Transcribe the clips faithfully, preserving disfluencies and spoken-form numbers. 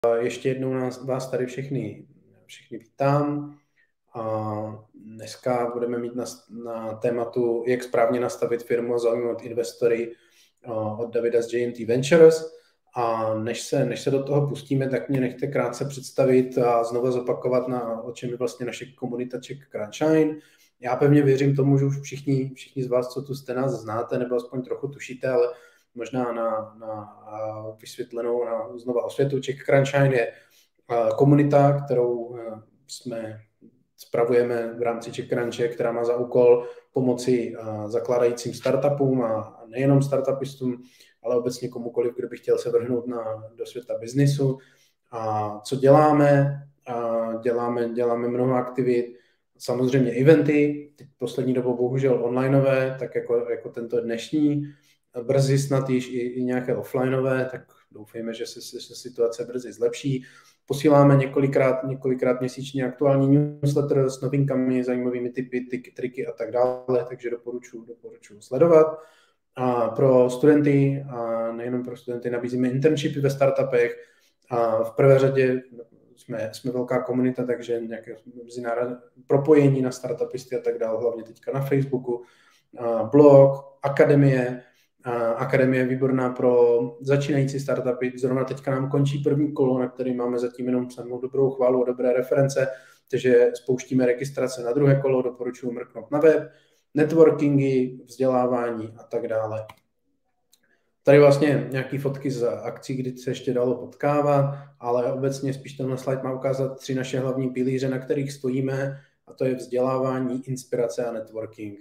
Ještě jednou nás, vás tady všechny, všechny vítám. A dneska budeme mít na, na tématu, jak správně nastavit firmu a zaujmout investory od Davida z J and T Ventures. A než se, než se do toho pustíme, tak mě nechte krátce představit a znovu zopakovat, na, o čem je vlastně naše komunita Czech Crunchline. Já pevně věřím tomu, že už všichni, všichni z vás, co tu jste, nás znáte, nebo aspoň trochu tušíte, ale možná na, na vysvětlenou, na znovu osvětu. Czech Crunchline je komunita, kterou jsme spravujeme v rámci Czech Crunche, která má za úkol pomoci zakládajícím startupům a nejenom startupistům, ale obecně komukoliv, kdo by chtěl se vrhnout na, do světa biznisu. A co děláme? A děláme, děláme mnoho aktivit, samozřejmě eventy, poslední dobou bohužel onlineové, tak jako, jako tento dnešní, brzy snad již i, i nějaké offlineové, tak doufejme, že se, se situace brzy zlepší. Posíláme několikrát, několikrát měsíčně aktuální newsletter s novinkami, zajímavými tipy, tyky, triky a tak dále, takže doporučuji, doporučuji sledovat. A pro studenty, a nejenom pro studenty, nabízíme internshipy ve startupech. A v prvé řadě jsme, jsme velká komunita, takže nějaké mezinárodní propojení na startupisty a tak dále, hlavně teďka na Facebooku. A blog, akademie. A akademie je výborná pro začínající startupy. Zrovna teďka nám končí první kolo, na který máme zatím jenom samou dobrou chválu a dobré reference, takže spouštíme registrace na druhé kolo, doporučuji mrknout na web, networkingy, vzdělávání a tak dále. Tady vlastně nějaké fotky z akcí, kdy se ještě dalo potkávat, ale obecně spíš tenhle slide má ukázat tři naše hlavní pilíře, na kterých stojíme, a to je vzdělávání, inspirace a networking.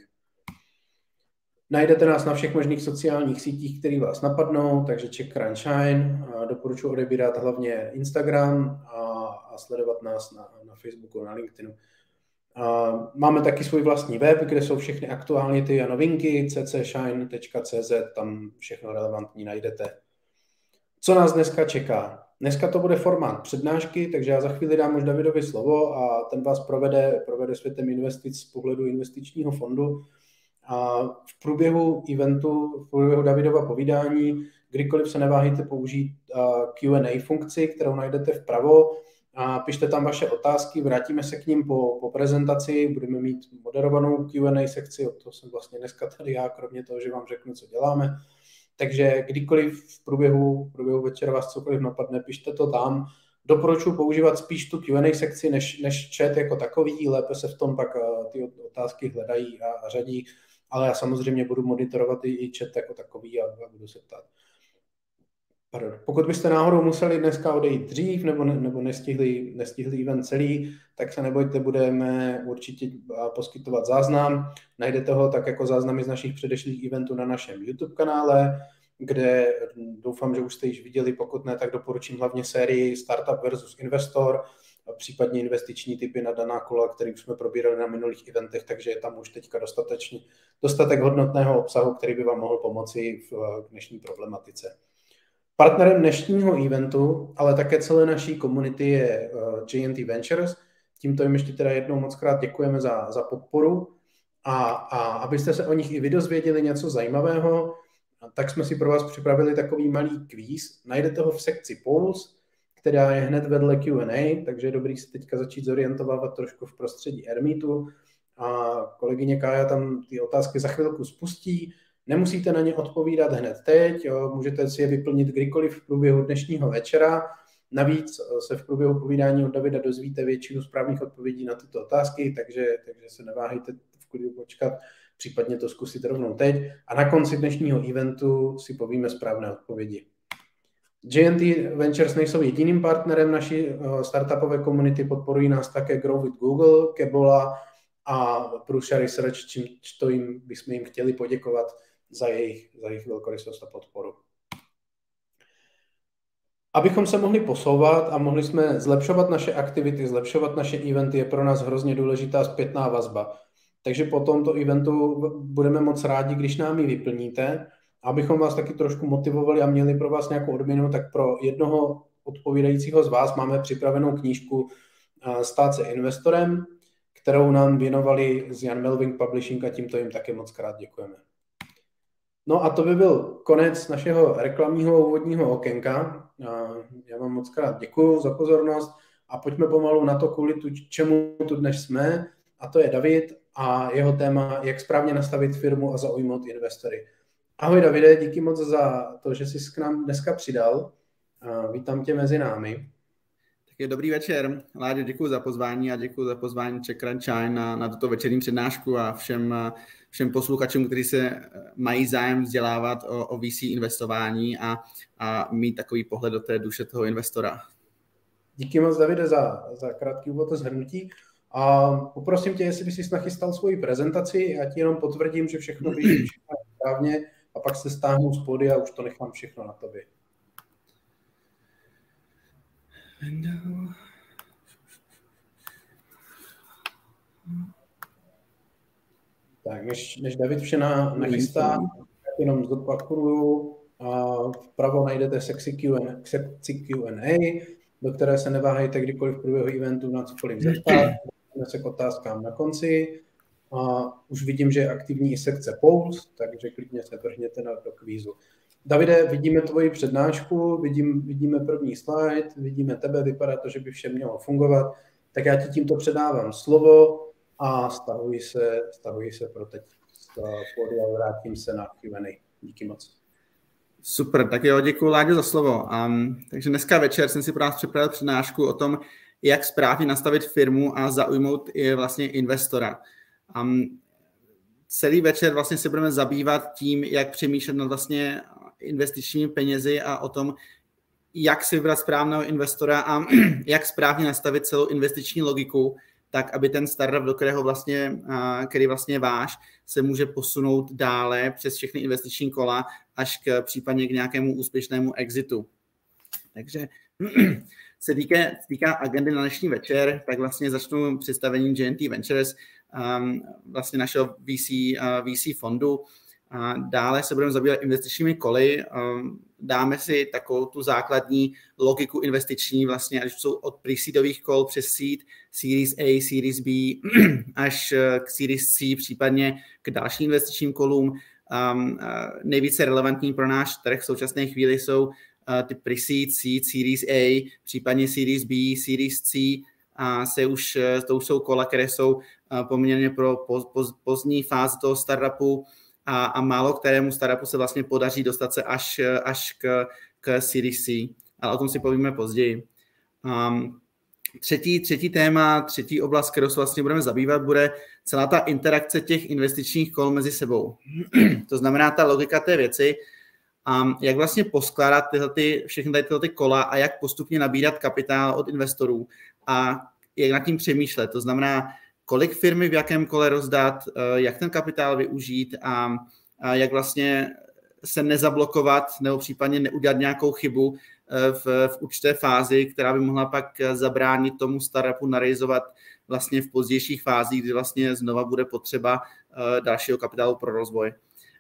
Najdete nás na všech možných sociálních sítích, které vás napadnou, takže Czech Crunchline. Doporučuji odebírat hlavně Instagram a, a sledovat nás na, na Facebooku, na LinkedInu. A máme taky svůj vlastní web, kde jsou všechny aktuality a novinky, c c shine tečka c z, tam všechno relevantní najdete. Co nás dneska čeká? Dneska to bude formát přednášky, takže já za chvíli dám už Davidovi slovo a ten vás provede, provede světem investic z pohledu investičního fondu. A v průběhu eventu, v průběhu Davidova povídání, kdykoliv se neváhejte použít Q and A funkci, kterou najdete vpravo, a pište tam vaše otázky, vrátíme se k ním po, po prezentaci, budeme mít moderovanou Q and A sekci, od toho jsem vlastně dneska tady já, kromě toho, že vám řeknu, co děláme. Takže kdykoliv v průběhu, v průběhu večera vás cokoliv napadne, pište to tam. Doporučuji používat spíš tu Q and A sekci než, než chat jako takový, lépe se v tom pak ty otázky hledají a, a řadí, ale já samozřejmě budu monitorovat i, i chat jako takový a, a budu se ptát. Pardon. Pokud byste náhodou museli dneska odejít dřív nebo, ne, nebo nestihli, nestihli event celý, tak se nebojte, budeme určitě poskytovat záznam. Najdete ho tak jako záznamy z našich předešlých eventů na našem YouTube kanále, kde doufám, že už jste již viděli, pokud ne, tak doporučím hlavně sérii Startup versus Investor, případně investiční typy na daná kola, který jsme probírali na minulých eventech, takže je tam už teďka dostatečně, dostatek hodnotného obsahu, který by vám mohl pomoci v dnešní problematice. Partnerem dnešního eventu, ale také celé naší komunity je J and T Ventures. Tímto jim ještě teda jednou moc krát děkujeme za, za podporu. A, a abyste se o nich i vy dozvěděli něco zajímavého, tak jsme si pro vás připravili takový malý kvíz. Najdete ho v sekci Polls, která je hned vedle Q and A, takže je dobrý se teďka začít zorientovávat trošku v prostředí Ermitu. A kolegyně Kája tam ty otázky za chvilku spustí. Nemusíte na ně odpovídat hned teď, jo. Můžete si je vyplnit kdykoliv v průběhu dnešního večera. Navíc se v průběhu povídání od Davida dozvíte většinu správných odpovědí na tyto otázky, takže, takže se neváhejte v klidu počkat, případně to zkusit rovnou teď. A na konci dnešního eventu si povíme správné odpovědi. J and T Ventures nejsou jediným partnerem naší startupové komunity, podporují nás také Grow with Google, Kebola a Prusha Research, čím to jim bychom jim chtěli poděkovat za jejich, za jejich velkorysost a podporu. Abychom se mohli posouvat a mohli jsme zlepšovat naše aktivity, zlepšovat naše eventy, je pro nás hrozně důležitá zpětná vazba. Takže po tomto eventu budeme moc rádi, když nám ji vyplníte. Abychom vás taky trošku motivovali a měli pro vás nějakou odměnu, tak pro jednoho odpovídajícího z vás máme připravenou knížku Stát se investorem, kterou nám věnovali z Jan Melving Publishing a tímto jim také moc krát děkujeme. No a to by byl konec našeho reklamního úvodního okénka. Já vám moc krát děkuju za pozornost a pojďme pomalu na to, kvůli tu, čemu tu dnes jsme, a to je David a jeho téma, jak správně nastavit firmu a zaujmout investory. Ahoj Davide, díky moc za to, že jsi k nám dneska přidal. Vítám tě mezi námi. Tak dobrý večer. Láďo, děkuji za pozvání a děkuji za pozvání Czech Crunch Time na, na tuto večerní přednášku a všem, všem posluchačům, kteří se mají zájem vzdělávat o, o V C investování a, a mít takový pohled do té duše toho investora. Díky moc, Davide, za, za krátký úvod a shrnutí. A poprosím tě, jestli bys si nachystal svoji prezentaci, já ti jenom potvrdím, že všechno běží správně a pak se stáhnu z pódia a už to nechám všechno na tobě. Tak, než, než David vše na, nachystá, jenom zopakuju. Vpravo najdete sekci Q and A, do které se neváhejte kdykoliv v průběhu eventu na cokoliv zeptat. Se k otázkám na konci. A už vidím, že je aktivní i sekce polls, takže klidně se vrhněte na do kvízu. Davide, vidíme tvoji přednášku, vidím, vidíme první slide, vidíme tebe, vypadá to, že by vše mělo fungovat. Tak já ti tímto předávám slovo a stahuji se, stahuji se pro teď z pódia, vrátím se na Q and A. Díky moc. Super, tak jo, děkuji Láďo za slovo. Um, takže dneska večer jsem si pro nás připravil přednášku o tom, jak správně nastavit firmu a zaujmout i vlastně investora. Um, celý večer vlastně se budeme zabývat tím, jak přemýšlet nad vlastně investičními penězi a o tom, jak si vybrat správného investora a jak správně nastavit celou investiční logiku, tak aby ten startup, do kterého vlastně, který vlastně je váš, se může posunout dále přes všechny investiční kola až k případně k nějakému úspěšnému exitu. Takže se týká, týká agendy na dnešní večer, tak vlastně začnu představením J and T Ventures, um, vlastně našeho V C, uh, V C fondu. A dále se budeme zabývat investičními koly. Um, dáme si takovou tu základní logiku investiční, vlastně, až jsou od pre-seedových kol přes seed, Series A, Series B, až k Series C, případně k dalším investičním kolům. Um, uh, nejvíce relevantní pro náš trh v současné chvíli jsou uh, ty pre-seed, seed, Series A, případně Series B, Series C. A se už, to už jsou kola, které jsou uh, poměrně pro poz, poz, pozdní fázi toho startupu, A, a málo kterému startupu se vlastně podaří dostat se až, až k, k Series C. Ale o tom si povíme později. Um, třetí, třetí téma, třetí oblast, kterou se vlastně budeme zabývat, bude celá ta interakce těch investičních kol mezi sebou. To znamená ta logika té věci, um, jak vlastně poskládat tyhle, ty, všechny tady tyhle ty kola a jak postupně nabírat kapitál od investorů a jak nad tím přemýšlet. To znamená, kolik firmy v jakém kole rozdat, jak ten kapitál využít a, a jak vlastně se nezablokovat nebo případně neudělat nějakou chybu v, v určité fázi, která by mohla pak zabránit tomu startupu narealizovat vlastně v pozdějších fázích, kdy vlastně znova bude potřeba dalšího kapitálu pro rozvoj.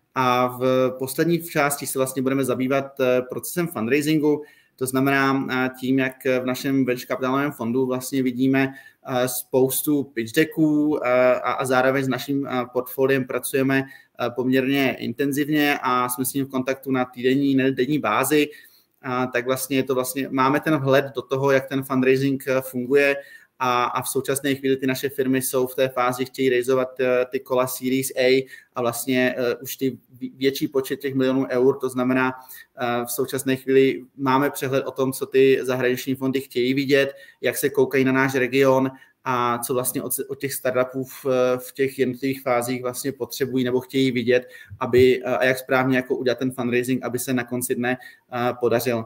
A v poslední části se vlastně budeme zabývat procesem fundraisingu, to znamená tím, jak v našem venture kapitálovém fondu vlastně vidíme spoustu pitch decků a zároveň s naším portfoliem pracujeme poměrně intenzivně a jsme s ním v kontaktu na týdenní, nedenní bázi, tak vlastně je to vlastně, máme ten vhled do toho, jak ten fundraising funguje a, a v současné chvíli ty naše firmy jsou v té fázi, chtějí realizovat ty kola Series A a vlastně uh, už ty větší počet těch milionů eur, to znamená uh, v současné chvíli máme přehled o tom, co ty zahraniční fondy chtějí vidět, jak se koukají na náš region a co vlastně od, od těch startupů v, v těch jednotlivých fázích vlastně potřebují nebo chtějí vidět, aby, a jak správně jako udělat ten fundraising, aby se na konci dne uh, podařil.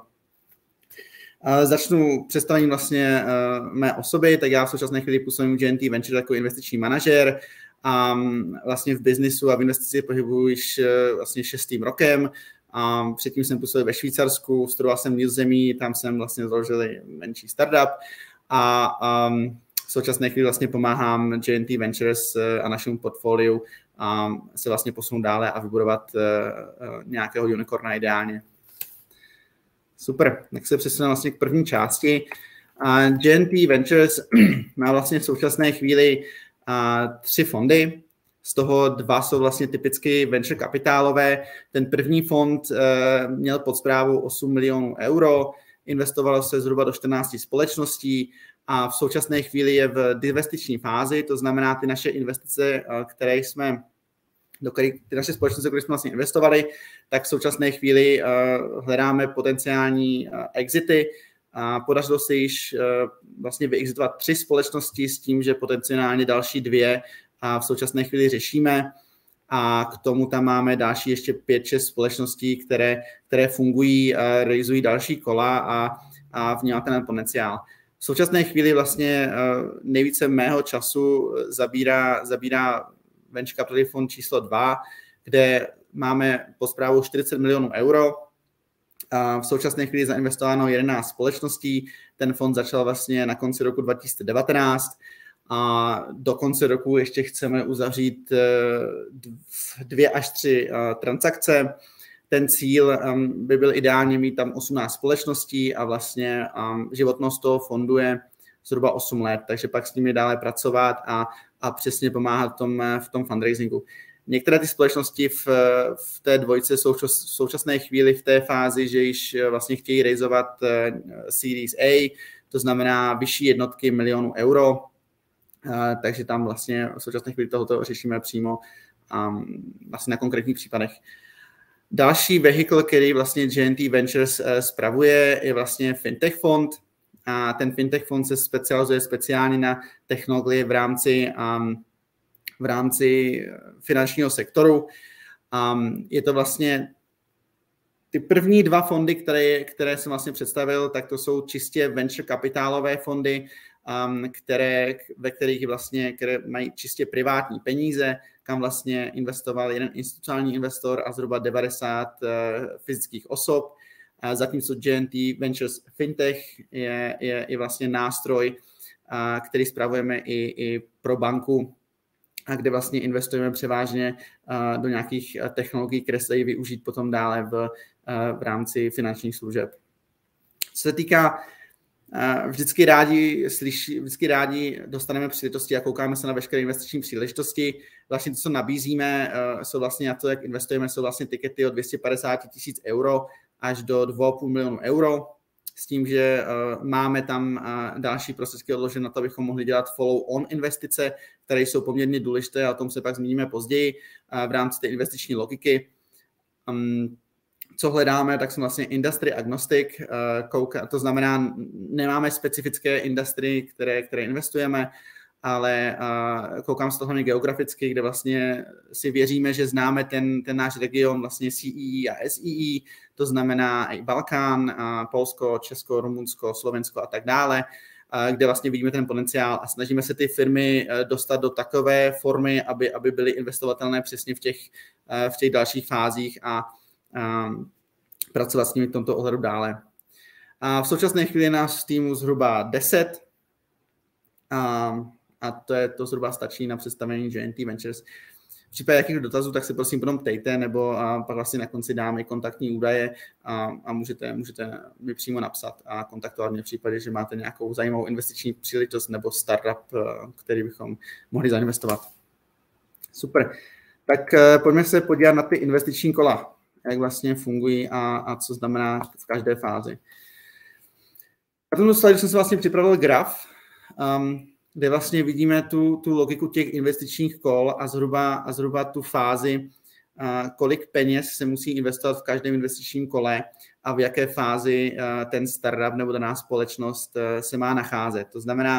Uh, začnu představením vlastně uh, mé osoby, tak já v současné chvíli působím v J and T Ventures jako investiční manažer a um, vlastně v biznisu a v investici pohybuji již uh, vlastně šestým rokem. Um, předtím jsem působil ve Švýcarsku, studoval jsem v Nizozemí, tam jsem vlastně založil menší startup a um, v současné chvíli vlastně pomáhám J and T Ventures uh, a našemu portfoliu um, se vlastně posunout dále a vybudovat uh, uh, nějakého unicorna ideálně. Super, tak se přesuneme vlastně k první části. Uh, J and T Ventures má vlastně v současné chvíli uh, tři fondy. Z toho dva jsou vlastně typicky venture kapitálové. Ten první fond měl pod správou osm milionů euro, investovalo se zhruba do čtrnácti společností a v současné chvíli je v divestiční fázi, to znamená ty naše investice, které jsme, do kterých, ty naše společnosti, které jsme vlastně investovali, tak v současné chvíli hledáme potenciální exity. A podařilo se již vlastně vyexitovat tři společnosti s tím, že potenciálně další dvě a v současné chvíli řešíme a k tomu tam máme další ještě pět, šest společností, které, které fungují, realizují další kola a, a vnímá ten potenciál. V současné chvíli vlastně nejvíce mého času zabírá, zabírá Venture Capital Fund číslo dva, kde máme pod správou čtyřicet milionů euro. A v současné chvíli zainvestováno jedenáct společností. Ten fond začal vlastně na konci roku dva tisíce devatenáct. A do konce roku ještě chceme uzavřít dvě až tři transakce. Ten cíl by byl ideálně mít tam osmnáct společností a vlastně životnost toho fondu je zhruba osm let, takže pak s nimi dále pracovat a, a přesně pomáhat v tom, v tom fundraisingu. Některé ty společnosti v, v té dvojce jsou v současné chvíli v té fázi, že již vlastně chtějí raisovat Series A, to znamená vyšší jednotky milionů euro, Uh, takže tam vlastně v současné chvíli tohoto řešíme přímo um, vlastně na konkrétních případech. Další vehikl, který vlastně J and T Ventures uh, spravuje, je vlastně fintech fond. A ten fintech fond se specializuje speciálně na technologie v rámci, um, v rámci finančního sektoru. Um, je to vlastně ty první dva fondy, které, které jsem vlastně představil, tak to jsou čistě venture kapitálové fondy, Um, které, ve kterých vlastně, které mají čistě privátní peníze, kam vlastně investoval jeden institucionální investor a zhruba devadesát uh, fyzických osob. Uh, zatímco J and T Ventures Fintech je, je, je vlastně nástroj, uh, který spravujeme i, i pro banku, a kde vlastně investujeme převážně uh, do nějakých technologií, které se dají využít potom dále v, uh, v rámci finančních služeb. Co se týká Vždycky rádi, slyší, vždycky rádi dostaneme příležitosti a koukáme se na veškeré investiční příležitosti. Vlastně to, co nabízíme, jsou vlastně na to, jak investujeme, jsou vlastně tikety od dvě stě padesát tisíc euro až do dva a půl milionu euro. S tím, že máme tam další prostředky odložené na to, abychom mohli dělat follow-on investice, které jsou poměrně důležité a o tom se pak zmíníme později v rámci té investiční logiky. Co hledáme, tak jsme vlastně industry agnostic, to znamená, nemáme specifické industry, které, které investujeme, ale koukám z toho hlavně geograficky, kde vlastně si věříme, že známe ten, ten náš region vlastně C E E a S E E, to znamená i Balkán, Polsko, Česko, Rumunsko, Slovensko a tak dále, kde vlastně vidíme ten potenciál a snažíme se ty firmy dostat do takové formy, aby, aby byly investovatelné přesně v těch, v těch dalších fázích a Um, pracovat s nimi v tomto ohledu dále. A v současné chvíli je nás v týmu zhruba deset a, a to je to zhruba stačí na představení J and T Ventures. V případě jakých dotazů, tak se prosím potom ptejte, nebo a pak vlastně na konci dám i kontaktní údaje a, a můžete, můžete mi přímo napsat a kontaktovat mě v případě, že máte nějakou zajímavou investiční příležitost nebo startup, který bychom mohli zainvestovat. Super. Tak pojďme se podívat na ty investiční kola, jak vlastně fungují a, a co znamená v každé fázi. Na tomto slajdu jsem se vlastně připravil graf, um, kde vlastně vidíme tu, tu logiku těch investičních kol a zhruba, a zhruba tu fázi, uh, kolik peněz se musí investovat v každém investičním kole a v jaké fázi uh, ten startup nebo daná společnost uh, se má nacházet. To znamená,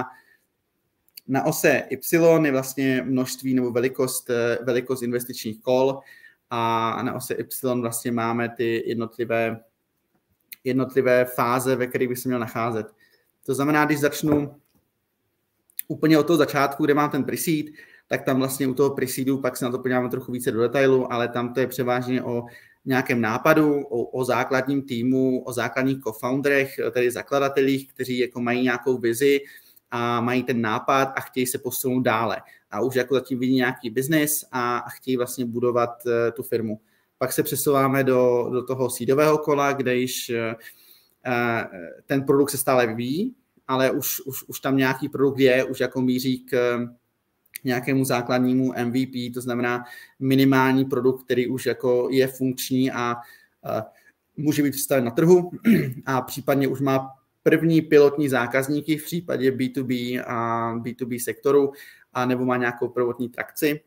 na ose Y je vlastně množství nebo velikost, uh, velikost investičních kol, a na ose Y vlastně máme ty jednotlivé, jednotlivé fáze, ve kterých by se měl nacházet. To znamená, když začnu úplně od toho začátku, kde mám ten pre-seed, tak tam vlastně u toho pre-seedu pak se na to podíváme trochu více do detailu, ale tam to je převážně o nějakém nápadu, o, o základním týmu, o základních co-founderech, tedy zakladatelích, kteří jako mají nějakou vizi a mají ten nápad a chtějí se posunout dále. A už jako zatím vidí nějaký biznis a chtějí vlastně budovat uh, tu firmu. Pak se přesouváme do, do toho seedového kola, kde již uh, ten produkt se stále vyvíjí, ale už, už, už tam nějaký produkt je, už jako míří k, nějakému základnímu M V P, to znamená minimální produkt, který už jako je funkční a, a může být vstaven na trhu a případně už má první pilotní zákazníky v případě B dva B a B dva B sektoru a nebo má nějakou prvotní trakci.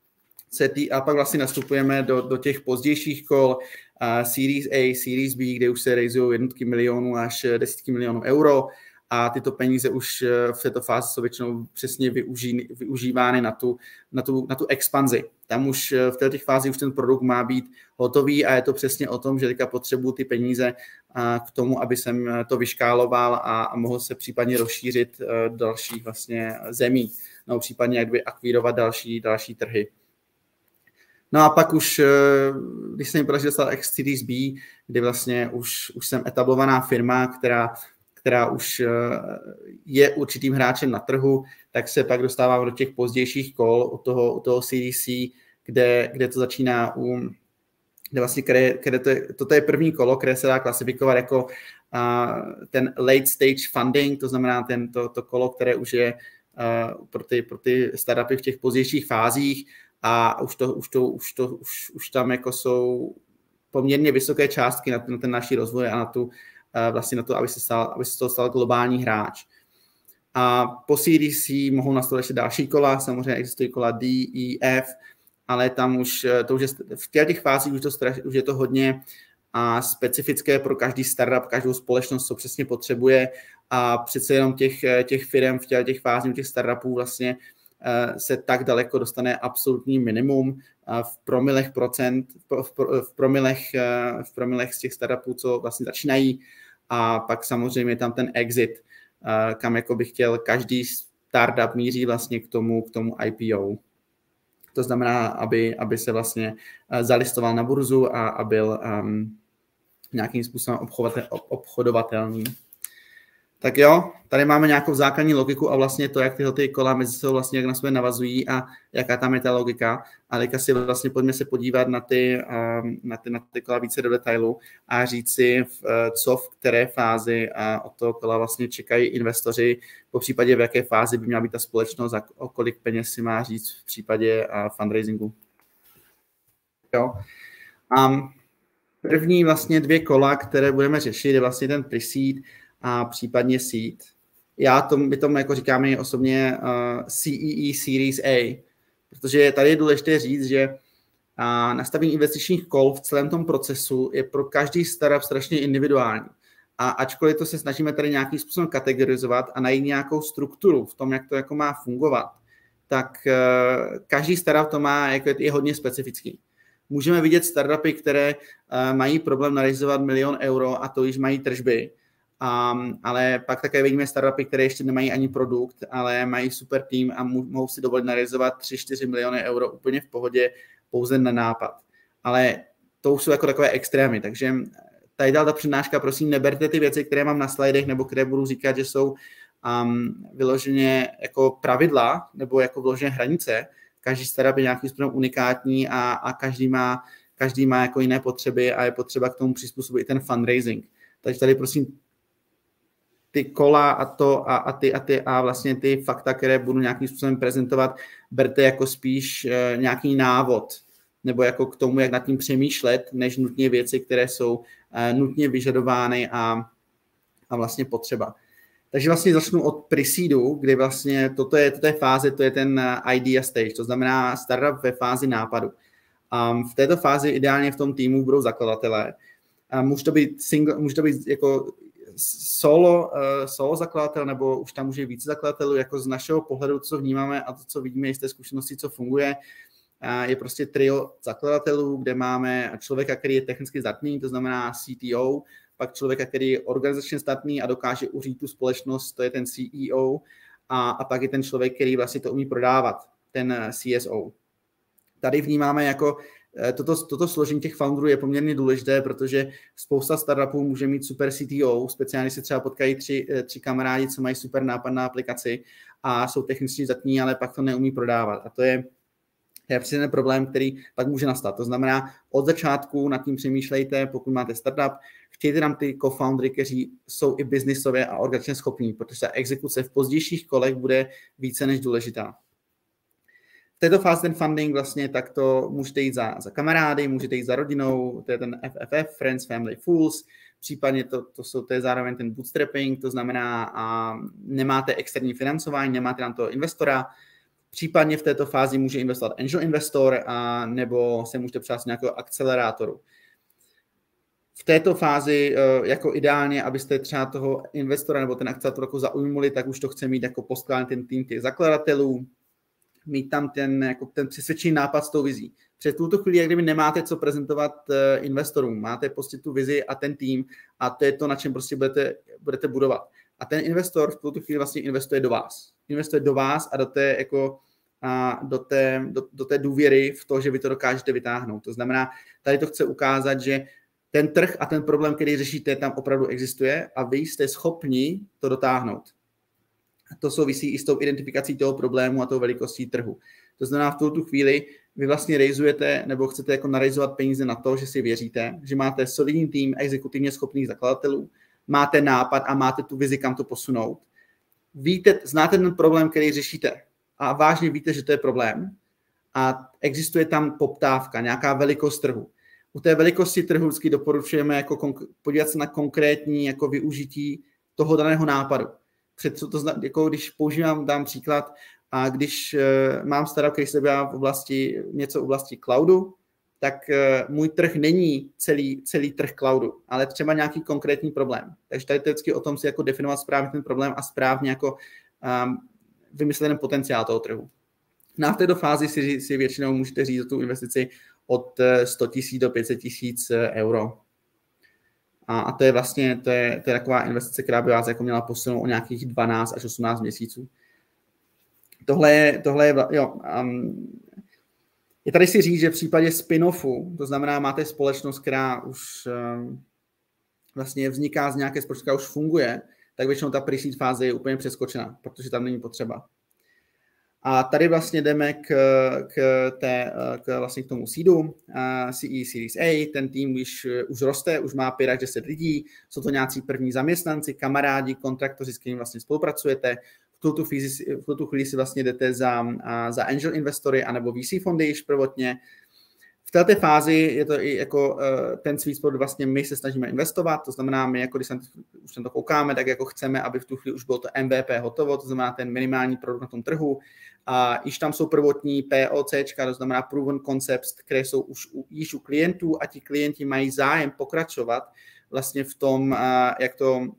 A pak vlastně nastupujeme do, do těch pozdějších kol uh, Series A, Series B, kde už se raizují jednotky milionů až desítky milionů euro a tyto peníze už v této fázi jsou většinou přesně využí, využívány na tu, na, tu, na tu expanzi. Tam už v této fázi už ten produkt má být hotový a je to přesně o tom, že teďka potřebuji ty peníze k tomu, aby jsem to vyškáloval a, a mohl se případně rozšířit do dalších vlastně zemí, nebo případně jak by akvírovat další, další trhy. No a pak už, když jsem mi podařil dostat X Series B, kdy vlastně už, už jsem etablovaná firma, která, která už je určitým hráčem na trhu, tak se pak dostávám do těch pozdějších kol u toho, u toho Series C, kde, kde to začíná u, kde vlastně, které, které to je, toto je první kolo, které se dá klasifikovat jako uh, ten late stage funding, to znamená ten, to, to kolo, které už je uh, pro, ty, pro ty startupy v těch pozdějších fázích, a už, to, už, to, už, to, už, už tam jako jsou poměrně vysoké částky na, na ten naší rozvoj a na, tu, vlastně na to, aby se, stal, aby se z toho stal globální hráč. A po Series C mohou nastavit ještě další kola, samozřejmě existují kola D, E, F, ale tam už, to už je, v těch fázích už, to, už je to hodně a specifické pro každý startup, každou společnost, co přesně potřebuje a přece jenom těch, těch firm v těch, těch fázích, těch startupů vlastně se tak daleko dostane absolutní minimum v promilech procent, v, v, promilech, v promilech z těch startupů, co vlastně začínají a pak samozřejmě tam ten exit, kam jako by chtěl každý startup míří vlastně k tomu, k tomu I P O. To znamená, aby, aby se vlastně zalistoval na burzu a, a byl um, nějakým způsobem obchodovatelný. Tak jo, tady máme nějakou základní logiku a vlastně to, jak tyhle ty kola mezi sebou vlastně, jak na sebe navazují a jaká tam je ta logika. A teďka si vlastně pojďme se podívat na ty, na ty, na ty kola více do detailu a říct si, co v které fázi od toho kola vlastně čekají investoři, po případě v jaké fázi by měla být ta společnost a o kolik peněz si má říct v případě fundraisingu. Jo. Um, první vlastně dvě kola, které budeme řešit, je vlastně ten pre-seed a případně seed. Já to, my tomu jako říkáme osobně uh, C E E Series A, protože tady je důležité říct, že uh, nastavení investičních kol v celém tom procesu je pro každý startup strašně individuální. A ačkoliv to se snažíme tady nějakým způsobem kategorizovat a najít nějakou strukturu v tom, jak to jako má fungovat, tak uh, každý startup to má, jako je hodně specifický. Můžeme vidět startupy, které uh, mají problém narealizovat milion euro a to již mají tržby. Um, ale pak také vidíme startupy, které ještě nemají ani produkt, ale mají super tým a mů, mohou si dovolit narealizovat tři čtyři miliony euro úplně v pohodě pouze na nápad. Ale to jsou jako takové extrémy, takže tady dál ta přednáška, prosím, neberte ty věci, které mám na slidech nebo které budu říkat, že jsou um, vyloženě jako pravidla nebo jako vyloženě hranice. Každý startup je nějakým způsobem unikátní a, a každý má, každý má jako jiné potřeby a je potřeba k tomu přizpůsobit i ten fundraising. Takže tady prosím ty kola a to a, a ty a ty a vlastně ty fakta, které budu nějakým způsobem prezentovat, berte jako spíš e, nějaký návod nebo jako k tomu, jak nad tím přemýšlet, než nutně věci, které jsou e, nutně vyžadovány a, a vlastně potřeba. Takže vlastně začnu od pre-seedu, kdy vlastně toto je, toto je fáze, to je ten idea stage, to znamená startup ve fázi nápadu. Um, v této fázi ideálně v tom týmu budou zakladatelé. Um, může to být single, může to být jako solo, uh, solo zakladatel, nebo už tam může být více zakladatelů, jako z našeho pohledu, co vnímáme a to, co vidíme z té zkušenosti, co funguje, uh, je prostě trio zakladatelů, kde máme člověka, který je technicky zdatný, to znamená C T O, pak člověka, který je organizačně zdatný a dokáže uřídit tu společnost, to je ten C E O, a, a pak je ten člověk, který vlastně to umí prodávat, ten C S O. Tady vnímáme jako Toto, toto složení těch founderů je poměrně důležité, protože spousta startupů může mít super C T O, speciálně se třeba potkají tři, tři kamarádi, co mají super nápad na aplikaci a jsou technicky zdatní, ale pak to neumí prodávat. A to je, je přesně ten problém, který pak může nastat. To znamená, od začátku nad tím přemýšlejte, pokud máte startup, chtějte tam ty co-foundery, kteří jsou i biznisově a organizačně schopní, protože ta exekuce v pozdějších kolech bude více než důležitá. v této fázi ten funding vlastně tak to můžete jít za, za kamarády, můžete jít za rodinou, to je ten F F F, Friends, Family, Fools, případně to, to, jsou, to je zároveň ten bootstrapping, to znamená, a nemáte externí financování, nemáte na to investora, případně v této fázi může investovat angel investor a nebo se můžete přát nějakého akcelerátoru. V této fázi jako ideálně, abyste třeba toho investora nebo ten akcelerátor jako zaujmuli, tak už to chce mít jako poskládaný ten tým těch zakladatelů, mít tam ten, jako ten přesvědčený nápad s tou vizí. Před tuto chvíli, jak kdyby nemáte co prezentovat investorům, máte prostě tu vizi a ten tým a to je to, na čem prostě budete, budete budovat. A ten investor v tuto chvíli vlastně investuje do vás. Investuje do vás a do té, jako, a do té, do, do té důvěry v to, že vy to dokážete vytáhnout. To znamená, tady to chce ukázat, že ten trh a ten problém, který řešíte, tam opravdu existuje a vy jste schopni to dotáhnout. To souvisí i s tou identifikací toho problému a tou velikostí trhu. To znamená, v tuto chvíli vy vlastně rejzujete nebo chcete jako narejzovat peníze na to, že si věříte, že máte solidní tým exekutivně schopných zakladatelů, máte nápad a máte tu vizi, kam to posunout. Víte, znáte ten problém, který řešíte a vážně víte, že to je problém a existuje tam poptávka, nějaká velikost trhu. U té velikosti trhu vždycky doporučujeme jako podívat se na konkrétní jako využití toho daného nápadu. Před co to zna, jako když používám, dám příklad, a když uh, mám startup, který se dělá v oblasti, něco v oblasti cloudu, tak uh, můj trh není celý, celý trh cloudu, ale třeba nějaký konkrétní problém. Takže tady to je vždycky o tom si jako definovat správně ten problém a správně jako um, vymyslet ten potenciál toho trhu. Na této fázi si, si většinou můžete říct tu investici od sto tisíc do pět set tisíc euro. A, a to je vlastně to je, to je taková investice, která by vás jako měla posunout o nějakých dvanáct až osmnáct měsíců. Tohle je, tohle je jo, um, je tady si říct, že v případě spin-offu, to znamená, máte společnost, která už um, vlastně vzniká z nějaké společnosti, která už funguje, tak většinou ta pre-seed fáze je úplně přeskočena, protože tam není potřeba. A tady vlastně jdeme k, k, té, k, vlastně k tomu seedu, C E Series A, ten tým už, už roste, už má pět až deset lidí, jsou to nějací první zaměstnanci, kamarádi, kontraktoři, s kterými vlastně spolupracujete. V tuto, chvíli, v tuto chvíli si vlastně jdete za, za angel investory anebo V C fondy již prvotně. V této fázi je to i jako ten sweet spot, vlastně my se snažíme investovat, to znamená, my jako když se už na to koukáme, tak jako chceme, aby v tu chvíli už bylo to M V P hotovo, to znamená ten minimální produkt na tom trhu. A již tam jsou prvotní POCčka, to znamená proven concepts, které jsou už u, již u klientů a ti klienti mají zájem pokračovat vlastně v tom, jak to,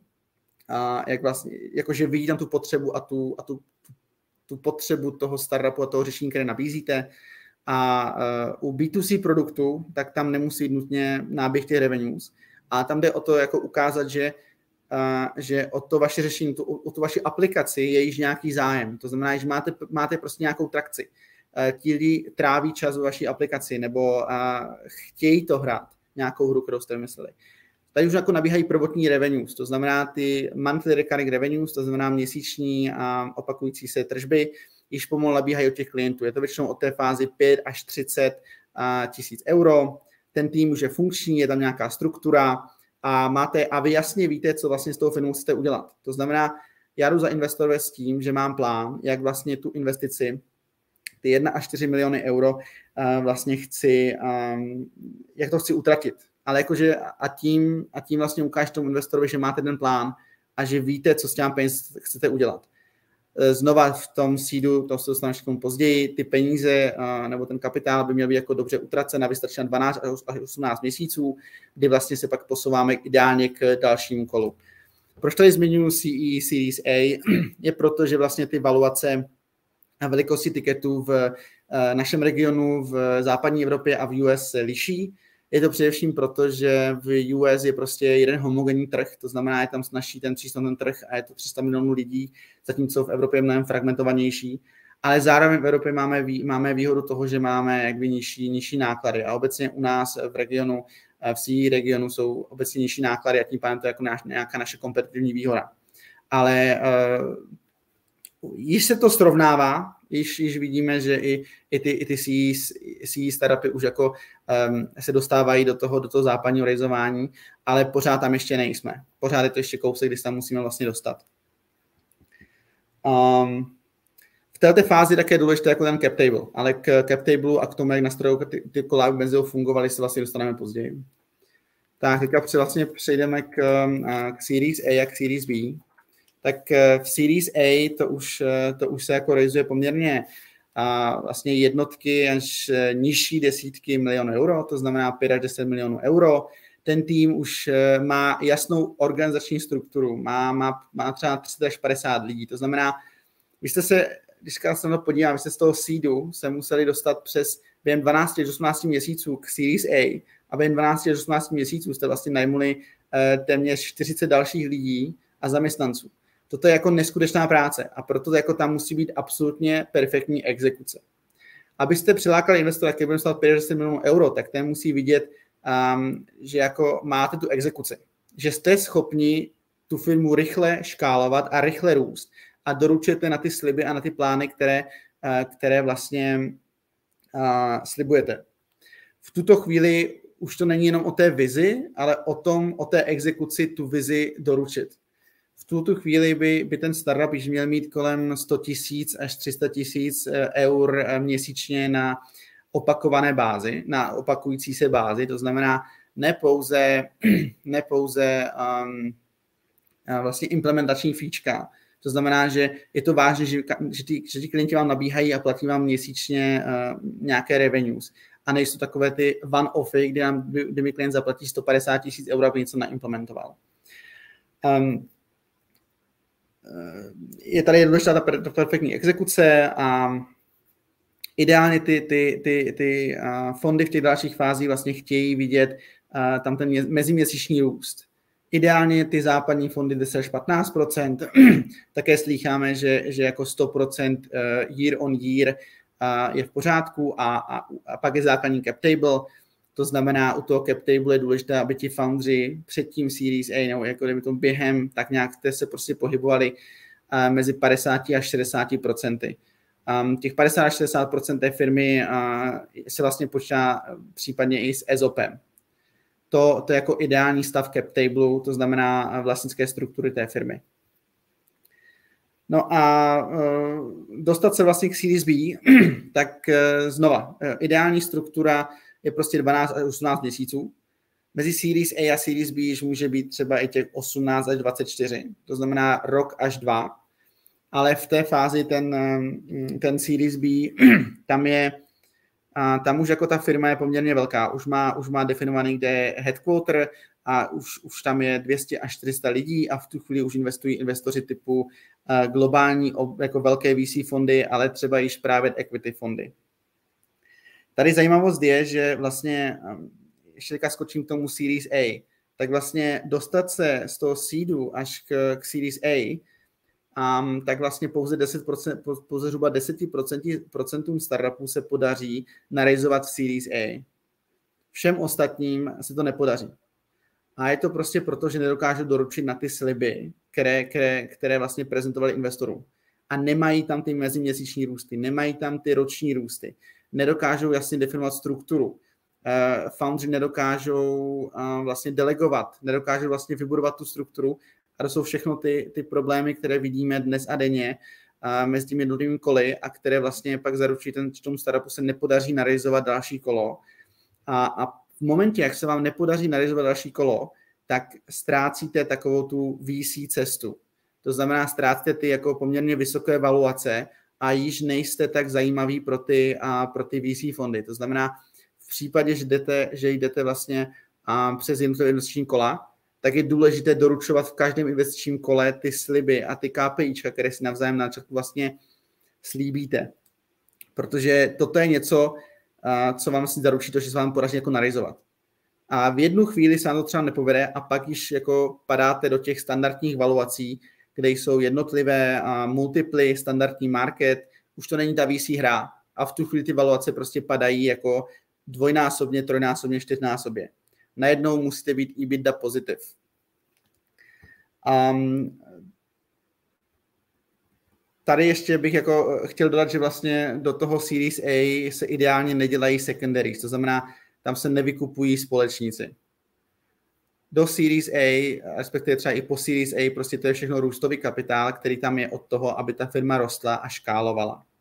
jak vlastně, jakože vidí tam tu potřebu a tu, a tu, tu potřebu toho startupu a toho řešení, které nabízíte. A uh, u B dva C produktu, tak tam nemusí být nutně náběh těch revenues. A tam jde o to jako ukázat, že, uh, že o to vaše řešení, tu, o tu vaši aplikaci je již nějaký zájem. To znamená, že máte, máte prostě nějakou trakci. Uh, ti lidi tráví čas v vaší aplikaci nebo uh, chtějí to hrát, nějakou hru, kterou jste vymysleli. Tady už jako nabíhají prvotní revenues, to znamená ty monthly recurring revenues, to znamená měsíční a opakující se tržby, již pomalu nabíhají od těch klientů. Je to většinou od té fázi pět až třicet tisíc euro. Ten tým už je funkční, je tam nějaká struktura a máte, a vy jasně víte, co vlastně z toho firmu chcete udělat. To znamená, já jdu zainvestovat s tím, že mám plán, jak vlastně tu investici, ty jedna až čtyři miliony euro vlastně chci, jak to chci utratit. Ale jakože a tím, a tím vlastně ukážete tomu investorovi, že máte ten plán a že víte, co s těmi peněz chcete udělat. Znova v tom seedu, to se dostaneme k tomu později, ty peníze nebo ten kapitál by měl být jako dobře utracen a vystačí na dvanáct až osmnáct měsíců, kdy vlastně se pak posouváme ideálně k dalšímu kolu. Proč tady zmiňuji C E Series A? Je proto, že vlastně ty valuace a velikosti tiketů v našem regionu, v západní Evropě a v U S se liší. Je to především proto, že v U S je prostě jeden homogenní trh, to znamená, je tam snažší ten tři sta ten trh a je to tři sta milionů lidí, zatímco v Evropě je mnohem fragmentovanější. Ale zároveň v Evropě máme, máme výhodu toho, že máme jakby nižší, nižší náklady a obecně u nás v regionu, v C E regionu jsou obecně nižší náklady a tím pádem to je jako nějaká naše kompetitivní výhoda. Ale uh, již se to srovnává, Již, již vidíme, že i, i ty, i ty C E startupy už jako um, se dostávají do toho, do toho západního rejzování, ale pořád tam ještě nejsme. Pořád je to ještě kousek, kdy se tam musíme vlastně dostat. Um, V této fázi také je důležité jako ten cap table, ale k cap table a k tomu, jak nastrojou ty, ty kola mezi fungovaly, se vlastně dostaneme později. Tak teďka vlastně přejdeme k, k Series A a k Series B. Tak v Series A to už, to už se jako realizuje poměrně a vlastně jednotky až nižší desítky milionů euro, to znamená pět až deset milionů euro. Ten tým už má jasnou organizační strukturu, má, má, má třeba třicet až padesát lidí, to znamená, vy jste se, když se na to podívám, vy jste z toho seedu se museli dostat přes během dvanáct až osmnáct měsíců k Series A a během dvanáct až osmnáct měsíců jste vlastně najmuli téměř čtyřicet dalších lidí a zaměstnanců. Toto je jako neskutečná práce a proto jako tam musí být absolutně perfektní exekuce. Abyste přilákali investora, který bude stát pět až deset milionů euro, tak ten musí vidět, um, že jako máte tu exekuci. Že jste schopni tu firmu rychle škálovat a rychle růst a doručujete na ty sliby a na ty plány, které, uh, které vlastně uh, slibujete. V tuto chvíli už to není jenom o té vizi, ale o tom, o té exekuci tu vizi doručit. V tuto chvíli by, by ten startup již měl mít kolem sto tisíc až tři sta tisíc eur měsíčně na opakované bázi, na opakující se bázi, to znamená ne pouze, ne pouze um, vlastně implementační fíčka. To znamená, že je to vážné, že, že, ty, že ty klienti vám nabíhají a platí vám měsíčně uh, nějaké revenues. A nejsou takové ty one-offy, kdy, nám, kdy mi klient zaplatí sto padesát tisíc eur, aby něco naimplementoval. Um, je tady důležitá ta perfektní exekuce a ideálně ty, ty, ty, ty fondy v těch dalších fázích vlastně chtějí vidět tam ten meziměsíční růst. Ideálně ty západní fondy deset až patnáct procent, také slýcháme, že, že jako sto procent year on year je v pořádku a, a, a pak je základní cap table. To znamená, u toho cap table je důležité, aby ti foundři před tím Series A nebo jako kdyby tom během, tak nějak se prostě pohybovali uh, mezi padesát až šedesát procent. Um, těch padesát až šedesát procent té firmy uh, se vlastně počítá případně i s ESOPem. To, to je jako ideální stav cap table, to znamená vlastnické struktury té firmy. No a uh, dostat se vlastně k Series B, tak uh, znova, uh, ideální struktura je prostě dvanáct až osmnáct měsíců. Mezi Series A a Series B již může být třeba i těch osmnáct až dvacet čtyři, to znamená rok až dva. Ale v té fázi ten, ten Series B, tam je, tam už jako ta firma je poměrně velká. Už má, už má definovaný, kde je headquarter a už, už tam je dvě stě až čtyři sta lidí a v tu chvíli už investují investoři typu globální, jako velké V C fondy, ale třeba již private equity fondy. Tady zajímavost je, že vlastně, ještě teďka skočím k tomu Series A, tak vlastně dostat se z toho seedu až k, k Series A, um, tak vlastně pouze, deset procent, pouze zhruba deset procent startupů se podaří narealizovat v Series A. Všem ostatním se to nepodaří. A je to prostě proto, že nedokážou doručit na ty sliby, které, které, které vlastně prezentovali investorům. A nemají tam ty meziměsíční růsty, nemají tam ty roční růsty. Nedokážou jasně definovat strukturu. Uh, foundři nedokážou uh, vlastně delegovat, nedokážou vlastně vybudovat tu strukturu a to jsou všechno ty, ty problémy, které vidíme dnes a denně uh, mezi těmi jednotlivými koly a které vlastně pak zaručí ten, tomu startupu se nepodaří narealizovat další kolo. A, a v momentě, jak se vám nepodaří narealizovat další kolo, tak ztrácíte takovou tu V C cestu. To znamená, ztrácíte ty jako poměrně vysoké valuace a již nejste tak zajímaví pro ty, a pro ty V C fondy. To znamená, v případě, že jdete, že jdete vlastně a, přes jednotlivé investiční kola, tak je důležité doručovat v každém investičním kole ty sliby a ty KPIčka, které si navzájem na začátku vlastně slíbíte. Protože toto je něco, a, co vám si zaručí to, že se vám podaří jako narealizovat. A v jednu chvíli se vám to třeba nepovede a pak již jako padáte do těch standardních valuací, kde jsou jednotlivé a multiply, standardní market, už to není ta V C hra a v tu chvíli ty valuace prostě padají jako dvojnásobně, trojnásobně, čtyřnásobně. Najednou musíte být EBITDA pozitiv. Um, tady ještě bych jako chtěl dodat, že vlastně do toho Series A se ideálně nedělají secondaries, to znamená, tam se nevykupují společníci. Do Series A, respektive třeba i po Series A, prostě to je všechno růstový kapitál, který tam je od toho, aby ta firma rostla a škálovala.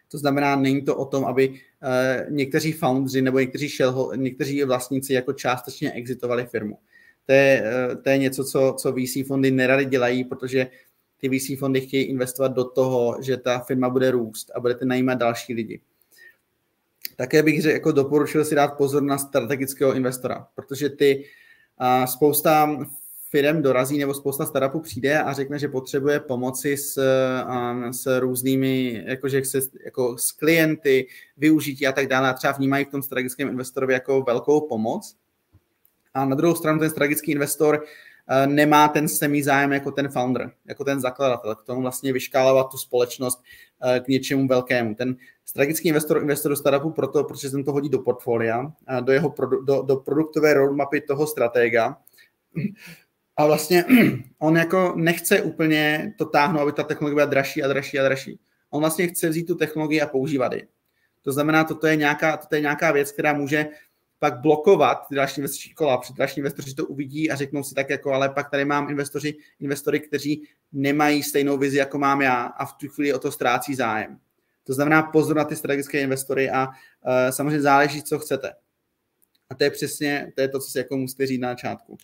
To znamená, není to o tom, aby uh, někteří foundři nebo někteří, shell, někteří vlastníci jako částečně exitovali firmu. To je, uh, to je něco, co, co V C fondy nerady dělají, protože ty V C fondy chtějí investovat do toho, že ta firma bude růst a budete najímat další lidi. Také bych řekl, jako doporučil si dát pozor na strategického investora, protože ty uh, spousta firem dorazí nebo spousta startupů přijde a řekne, že potřebuje pomoci s, um, s různými, jakože se, jako s klienty, využití a tak dále a třeba vnímají v tom strategickém investorovi jako velkou pomoc. A na druhou stranu ten strategický investor uh, nemá ten samý zájem jako ten founder, jako ten zakladatel, k tomu vlastně vyškálovat tu společnost uh, k něčemu velkému. Ten strategický investor investuje do startupu proto, protože se to hodí do portfolia, uh, do jeho produ- do, do produktové roadmapy toho stratega. A vlastně on jako nechce úplně to táhnout, aby ta technologie byla dražší a dražší a dražší. On vlastně chce vzít tu technologii a používat ji. To znamená, toto je nějaká, toto je nějaká věc, která může pak blokovat ty další investiční kola. Při další investoři to uvidí a řeknou si tak jako, ale pak tady mám investoři, investory, kteří nemají stejnou vizi, jako mám já a v tu chvíli o to ztrácí zájem. To znamená pozor na ty strategické investory a uh, samozřejmě záleží, co chcete. A to je přesně, to je to, co si jako musíte říct na začátku.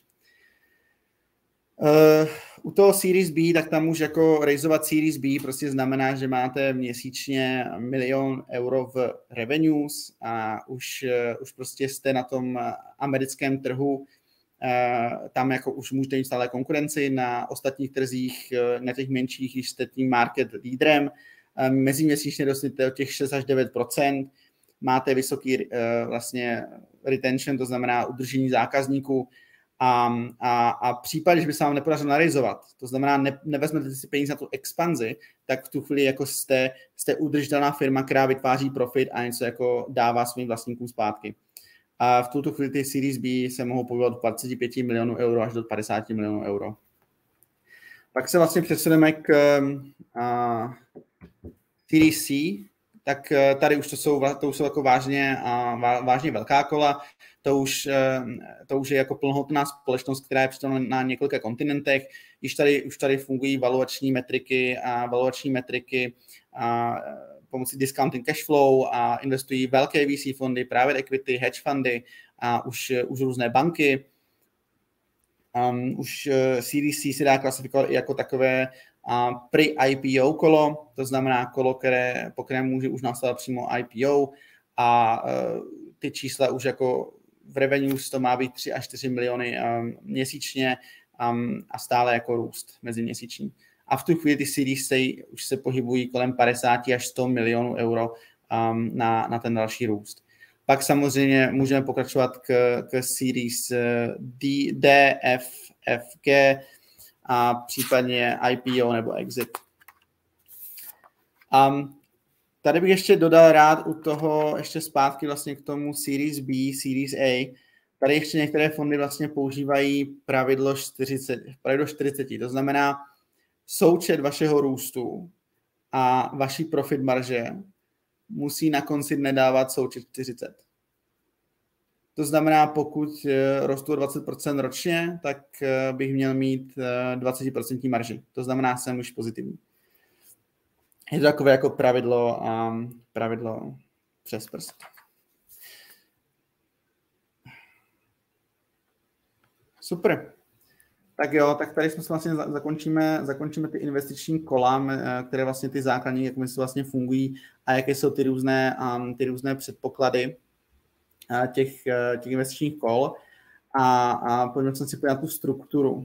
Uh, u toho Series B, tak tam už jako raiseovat Series B prostě znamená, že máte měsíčně milion euro v revenues a už, uh, už prostě jste na tom americkém trhu, uh, tam jako už můžete mít stále konkurenci na ostatních trzích, uh, na těch menších, když jste tím market lídrem, uh, meziměsíčně dostanete od těch šest až devět procent, máte vysoký uh, vlastně retention, to znamená udržení zákazníků. A, a, a případ, když by se vám nepodařilo narizovat, to znamená, ne, nevezmete si peníze na tu expanzi, tak v tu chvíli jako jste, jste udržitelná firma, která vytváří profit a něco jako dává svým vlastníkům zpátky. A v tuto chvíli ty Series B se mohou pohybovat od dvacet pět milionů euro až do padesát milionů euro. Pak se vlastně přesuneme k a, Series C, tak tady už to jsou, to už jsou jako vážně, a, vážně velká kola. To už, to už je jako plnohodnotná společnost, která je přítomna na několika kontinentech. Již tady, už tady fungují valuační metriky a valuační metriky a pomocí discounting cash flow a investují velké V C fondy, private equity, hedge fundy a už, už různé banky. Um, už Series C se dá klasifikovat i jako takové uh, pre-I P O kolo, to znamená kolo, které, po kterém může už následovat přímo I P O a uh, ty čísla už jako v revenues to má být tři až čtyři miliony um, měsíčně um, a stále jako růst meziměsíční. A v tu chvíli ty Series C už se pohybují kolem padesát až sto milionů euro um, na, na ten další růst. Pak samozřejmě můžeme pokračovat k, k Series D, D, F, F, G a případně I P O nebo exit. Um, Tady bych ještě dodal rád u toho, ještě zpátky vlastně k tomu Series B, Series A. Tady ještě některé fondy vlastně používají pravidlo čtyřicet, pravidlo čtyřicet. To znamená součet vašeho růstu a vaší profit marže musí na konci nedávat součet čtyřicet. To znamená, pokud rostu o dvacet procent ročně, tak bych měl mít dvacet procent marži. To znamená, jsem už pozitivní. Je to takové jako pravidlo, um, pravidlo přes prst. Super. Tak jo, tak tady jsme vlastně zakončíme, zakončíme ty investiční kola, které vlastně ty základní, jak se vlastně fungují a jaké jsou ty různé, um, ty různé předpoklady uh, těch, uh, těch investičních kol. A, a pojďme se si podívat na tu strukturu.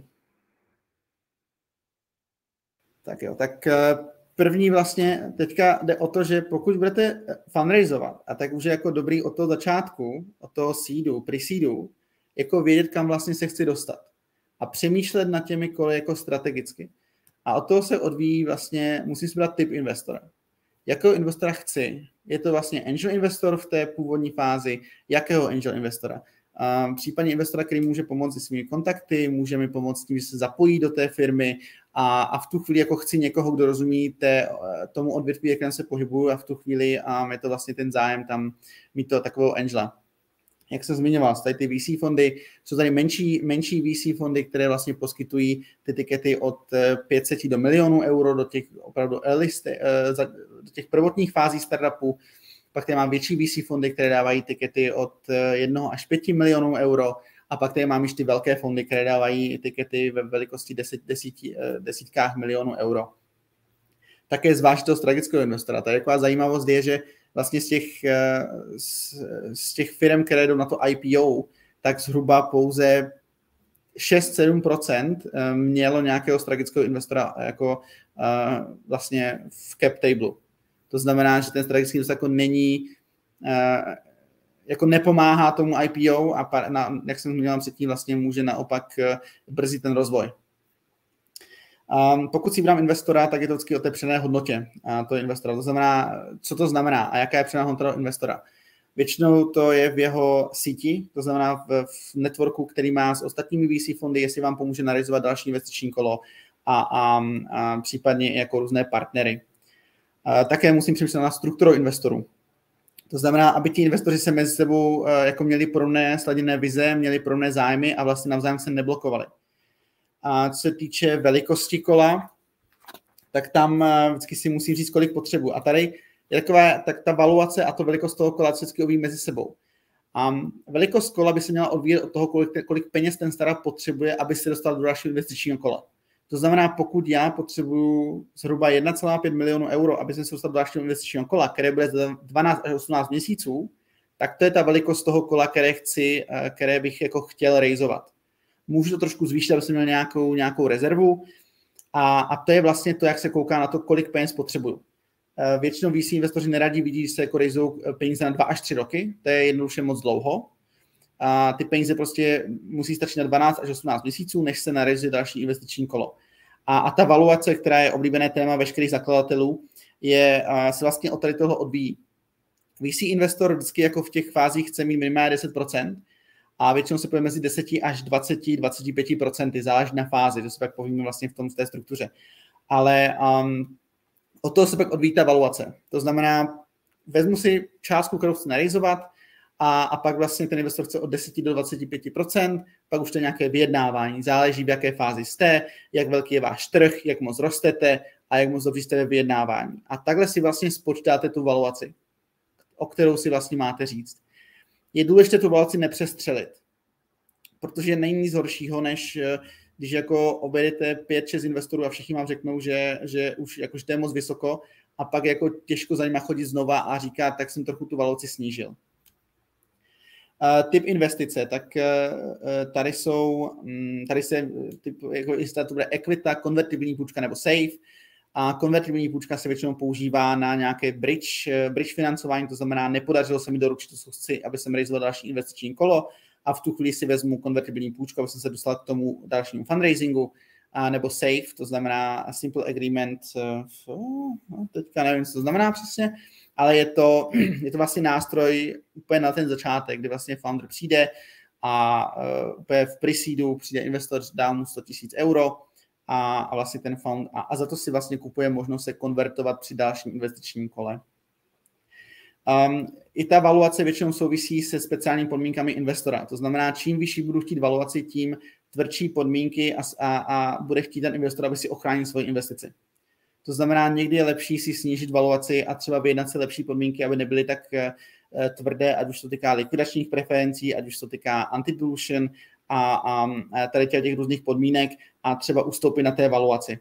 Tak jo, tak uh, první vlastně teďka jde o to, že pokud budete fundraizovat, a tak už je jako dobrý od toho začátku, od toho seedu, pre-seedu, jako vědět, kam vlastně se chci dostat. A přemýšlet nad těmi koly jako strategicky. A od toho se odvíjí vlastně, musím si brát typ investora. Jakého investora chci? Je to vlastně angel investor v té původní fázi? Jakého angel investora? Um, případně investora, který může pomoct se svými kontakty, může mi pomoct tím, že se zapojí do té firmy a, a v tu chvíli jako chci někoho, kdo rozumí té, tomu odvětví, jakém se pohybuju a v tu chvíli um, je to vlastně ten zájem tam mít to takového angela. jak jsem zmiňoval, tady ty V C fondy, jsou tady menší, menší V C fondy, které vlastně poskytují ty tikety od pět set do milionu euro do těch opravdu early, do těch prvotních fází startupu. Pak tady mám větší V C fondy, které dávají tikety od jednoho až pěti milionů euro. A pak tady mám ještě ty velké fondy, které dávají tikety ve velikosti deset, deset, desítkách milionů euro. Také zvláštnost strategického investora. Tady taková zajímavost je, že vlastně z těch, z, z těch firm, které jdou na to I P O, tak zhruba pouze šest až sedm procent mělo nějakého strategického investora jako uh, vlastně v cap table. To znamená, že ten strategický investor jako není, uh, jako nepomáhá tomu I P O a pa, na, jak jsem zmínil předtím, vlastně může naopak uh, brzdit ten rozvoj. Um, pokud si vydám investora, tak je to vždycky o té přidané hodnotě a to je investora. To znamená, co to znamená a jaká je přidaná hodnota investora. Většinou to je v jeho síti, to znamená v, v networku, který má s ostatními V C fondy, jestli vám pomůže narealizovat další investiční kolo a, a, a případně jako různé partnery. A také musím přemýšlet na strukturu investorů. To znamená, aby ti investoři se mezi sebou jako měli podobné sladěné vize, měli podobné zájmy a vlastně navzájem se neblokovali. A co se týče velikosti kola, tak tam vždycky si musím říct, kolik potřebuji. A tady je taková, tak ta valuace a to velikost toho kola vždycky odvíjí mezi sebou. A velikost kola by se měla odvíjet od toho, kolik, kolik peněz ten startup potřebuje, aby se dostal do dalšího investičního kola. To znamená, pokud já potřebuju zhruba jedna celá pět milionu euro, aby jsem se dostal do dalšího investičního kola, které bude za dvanáct až osmnáct měsíců, tak to je ta velikost toho kola, které, chci, které bych jako chtěl rejzovat. Můžu to trošku zvýšit, aby jsem měl nějakou, nějakou rezervu a, a to je vlastně to, jak se kouká na to, kolik peněz potřebuju. Většinou V C investoři neradí vidí, že se jako rejzou peníze na dva až tři roky, to je jednoduše moc dlouho. A ty peníze prostě musí stačit na dvanáct až osmnáct měsíců, než se narejzuje další investiční kolo. A, a ta valuace, která je oblíbené téma veškerých zakladatelů, je, se vlastně od tady toho odvíjí. V C investor vždycky jako v těch fázích chce mít minimálně deset procent a většinou se pojí mezi deset až dvacet až dvacet pět procent, záleží na fázi, to se pak povíme vlastně v tom v té struktuře. Ale um, od toho se pak odvíjí ta valuace. To znamená, vezmu si částku, kterou chci narejzovat a, a pak vlastně ten investor chce od deset do dvaceti pěti procent, pak už to je nějaké vyjednávání, záleží, v jaké fázi jste, jak velký je váš trh, jak moc rostete a jak moc dobře jste ve vyjednávání. A takhle si vlastně spočítáte tu valuaci, o kterou si vlastně máte říct. Je důležité tu valuaci nepřestřelit, protože není nic horšího, než když jako objedete pět, šest investorů a všichni vám řeknou, že, že už jakože to je moc vysoko a pak jako těžko za nima chodit znova a říká, tak jsem trochu tu valuaci snížil. Uh, typ investice, tak uh, tady jsou, um, tady se typ, jako jestli to bude equita, konvertibilní půjčka nebo safe. A konvertibilní půjčka se většinou používá na nějaké bridge, bridge financování, to znamená, nepodařilo se mi doručit to, co chci, aby jsem rejzoval další investiční kolo a v tu chvíli si vezmu konvertibilní půjčku, aby jsem se dostal k tomu dalšímu fundraisingu, a nebo safe, to znamená simple agreement, v, no, teďka nevím, co to znamená přesně, ale je to, je to vlastně nástroj úplně na ten začátek, kdy vlastně founder přijde a uh, úplně v pre-seedu přijde investor, dá mu sto tisíc euro, A, a vlastně ten fond a, a za to si vlastně kupuje možnost se konvertovat při dalším investičním kole. Um, I ta valuace většinou souvisí se speciálními podmínkami investora. To znamená, čím vyšší budu chtít valuaci, tím tvrdší podmínky a, a, a bude chtít ten investor, aby si ochránil svoji investici. To znamená, někdy je lepší si snížit valuaci a třeba vyjednat si lepší podmínky, aby nebyly tak uh, tvrdé, ať už to týká likvidačních preferencí, ať už to týká anti-dilution, a, a tady těch různých podmínek a třeba ustoupit na té valuaci.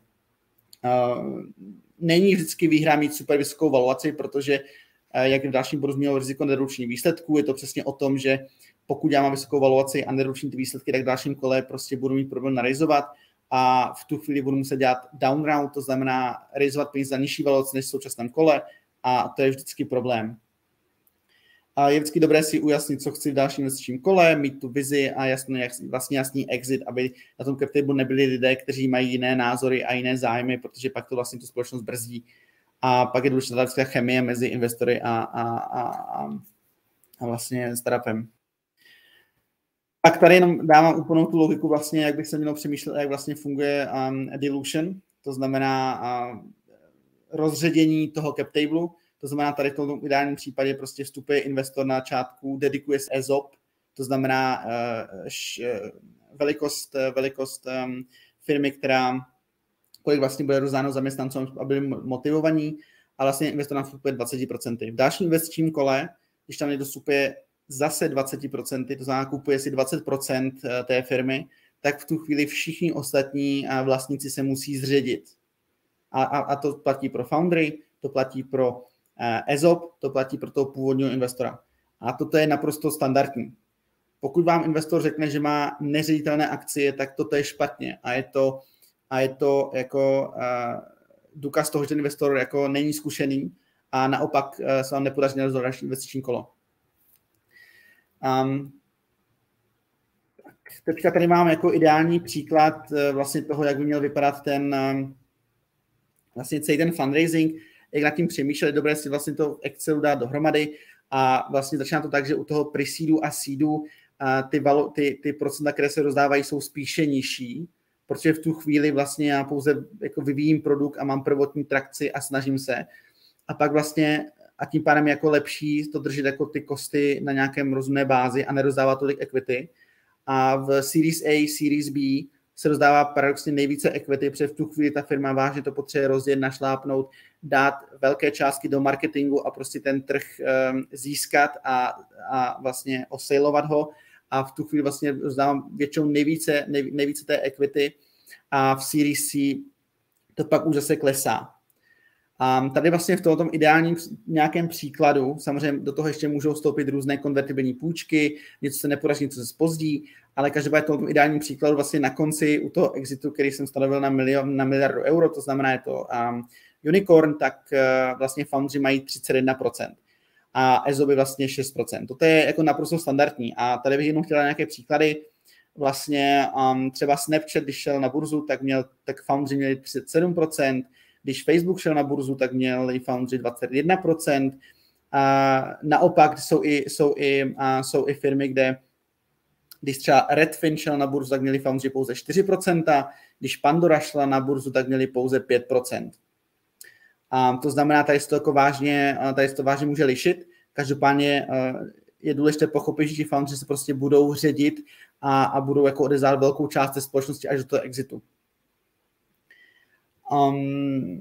Není vždycky výhra mít super vysokou valuaci, protože jak v dalším bodu zmínil riziko nedoručení výsledků, je to přesně o tom, že pokud já mám vysokou valuaci a nedoručím ty výsledky, tak v dalším kole prostě budu mít problém narejzovat a v tu chvíli budu muset dělat down round, to znamená rejzovat peníze za nižší valuaci než v současném kole a to je vždycky problém. A je vždycky dobré si ujasnit, co chci v dalším investičním kole, mít tu vizi a jasný, vlastně jasný exit, aby na tom cap table nebyli lidé, kteří mají jiné názory a jiné zájmy, protože pak to vlastně tu společnost brzdí. A pak je důležitá chemie mezi investory a, a, a, a vlastně startupem. Tak tady jenom dávám úplnou tu logiku vlastně, jak bych se měl přemýšlet, jak vlastně funguje um, dilution, to znamená uh, rozředění toho cap table. To znamená, tady v tom ideálním případě prostě vstupuje investor na začátku, dedikuje se E S O P to znamená uh, š, velikost, velikost um, firmy, která, kolik vlastně bude rozdáno zaměstnancům, aby byli motivovaní, a vlastně investor nám vstupuje dvacet procent. V dalším investičním kole, když tam někdo vstupuje zase dvacet procent, to znamená, kupuje si dvacet procent té firmy, tak v tu chvíli všichni ostatní vlastníci se musí zředit. A, a, a to platí pro foundry, to platí pro uh, E S O P, to platí pro toho původního investora. A toto je naprosto standardní. Pokud vám investor řekne, že má neředitelné akcie, tak toto je špatně. A je to, a je to jako uh, důkaz toho, že ten investor jako není zkušený a naopak uh, se vám nepodaří rozhodnout další investiční kolo. Um, teďka tady mám jako ideální příklad uh, vlastně toho, jak by měl vypadat ten um, vlastně celý ten fundraising, jak nad tím přemýšleli, dobré si vlastně to v Excelu dát dohromady a vlastně začíná to tak, že u toho pre-seedu a seedu a ty, valo, ty, ty procenta, které se rozdávají, jsou spíše nižší, protože v tu chvíli vlastně já pouze jako vyvíjím produkt a mám prvotní trakci a snažím se. A pak vlastně a tím pádem je jako lepší to držet jako ty kosty na nějakém rozumné bázi a nerozdávat tolik equity. A v Series A, Series B se rozdává paradoxně nejvíce equity, protože v tu chvíli ta firma vážně to potřebuje rozjet, našlápnout, dát velké částky do marketingu a prostě ten trh um, získat a, a vlastně osejlovat ho. A v tu chvíli vlastně rozdávám většinou nejvíce, nej, nejvíce té equity a v Series C to pak už zase klesá. A tady vlastně v tom ideálním nějakém příkladu, samozřejmě do toho ještě můžou vstoupit různé konvertibilní půjčky, něco se nepodaří, něco se zpozdí, ale každopádně v tom ideálním příkladu vlastně na konci u toho exitu, který jsem stanovil na, milion, na miliardu euro, to znamená je to um, unicorn, tak uh, vlastně foundři mají třicet jedna procent a E S O by vlastně šest procent. Toto je jako naprosto standardní a tady bych jenom chtěla nějaké příklady. Vlastně um, třeba Snapchat, když šel na burzu, tak, měl, tak foundři měli třicet sedm procent, když Facebook šel na burzu, tak měli foundři dvacet jedna procent. A naopak jsou i, jsou, i, a jsou i firmy, kde když třeba Redfin šel na burzu, tak měli foundři pouze čtyři procenta, když Pandora šla na burzu, tak měli pouze pět procent. A to znamená, tady se to jako vážně, tady se to vážně může lišit. Každopádně je důležité pochopit, že ti foundři se prostě budou ředit a, a budou jako odezdávat velkou část té společnosti až do toho exitu. Um,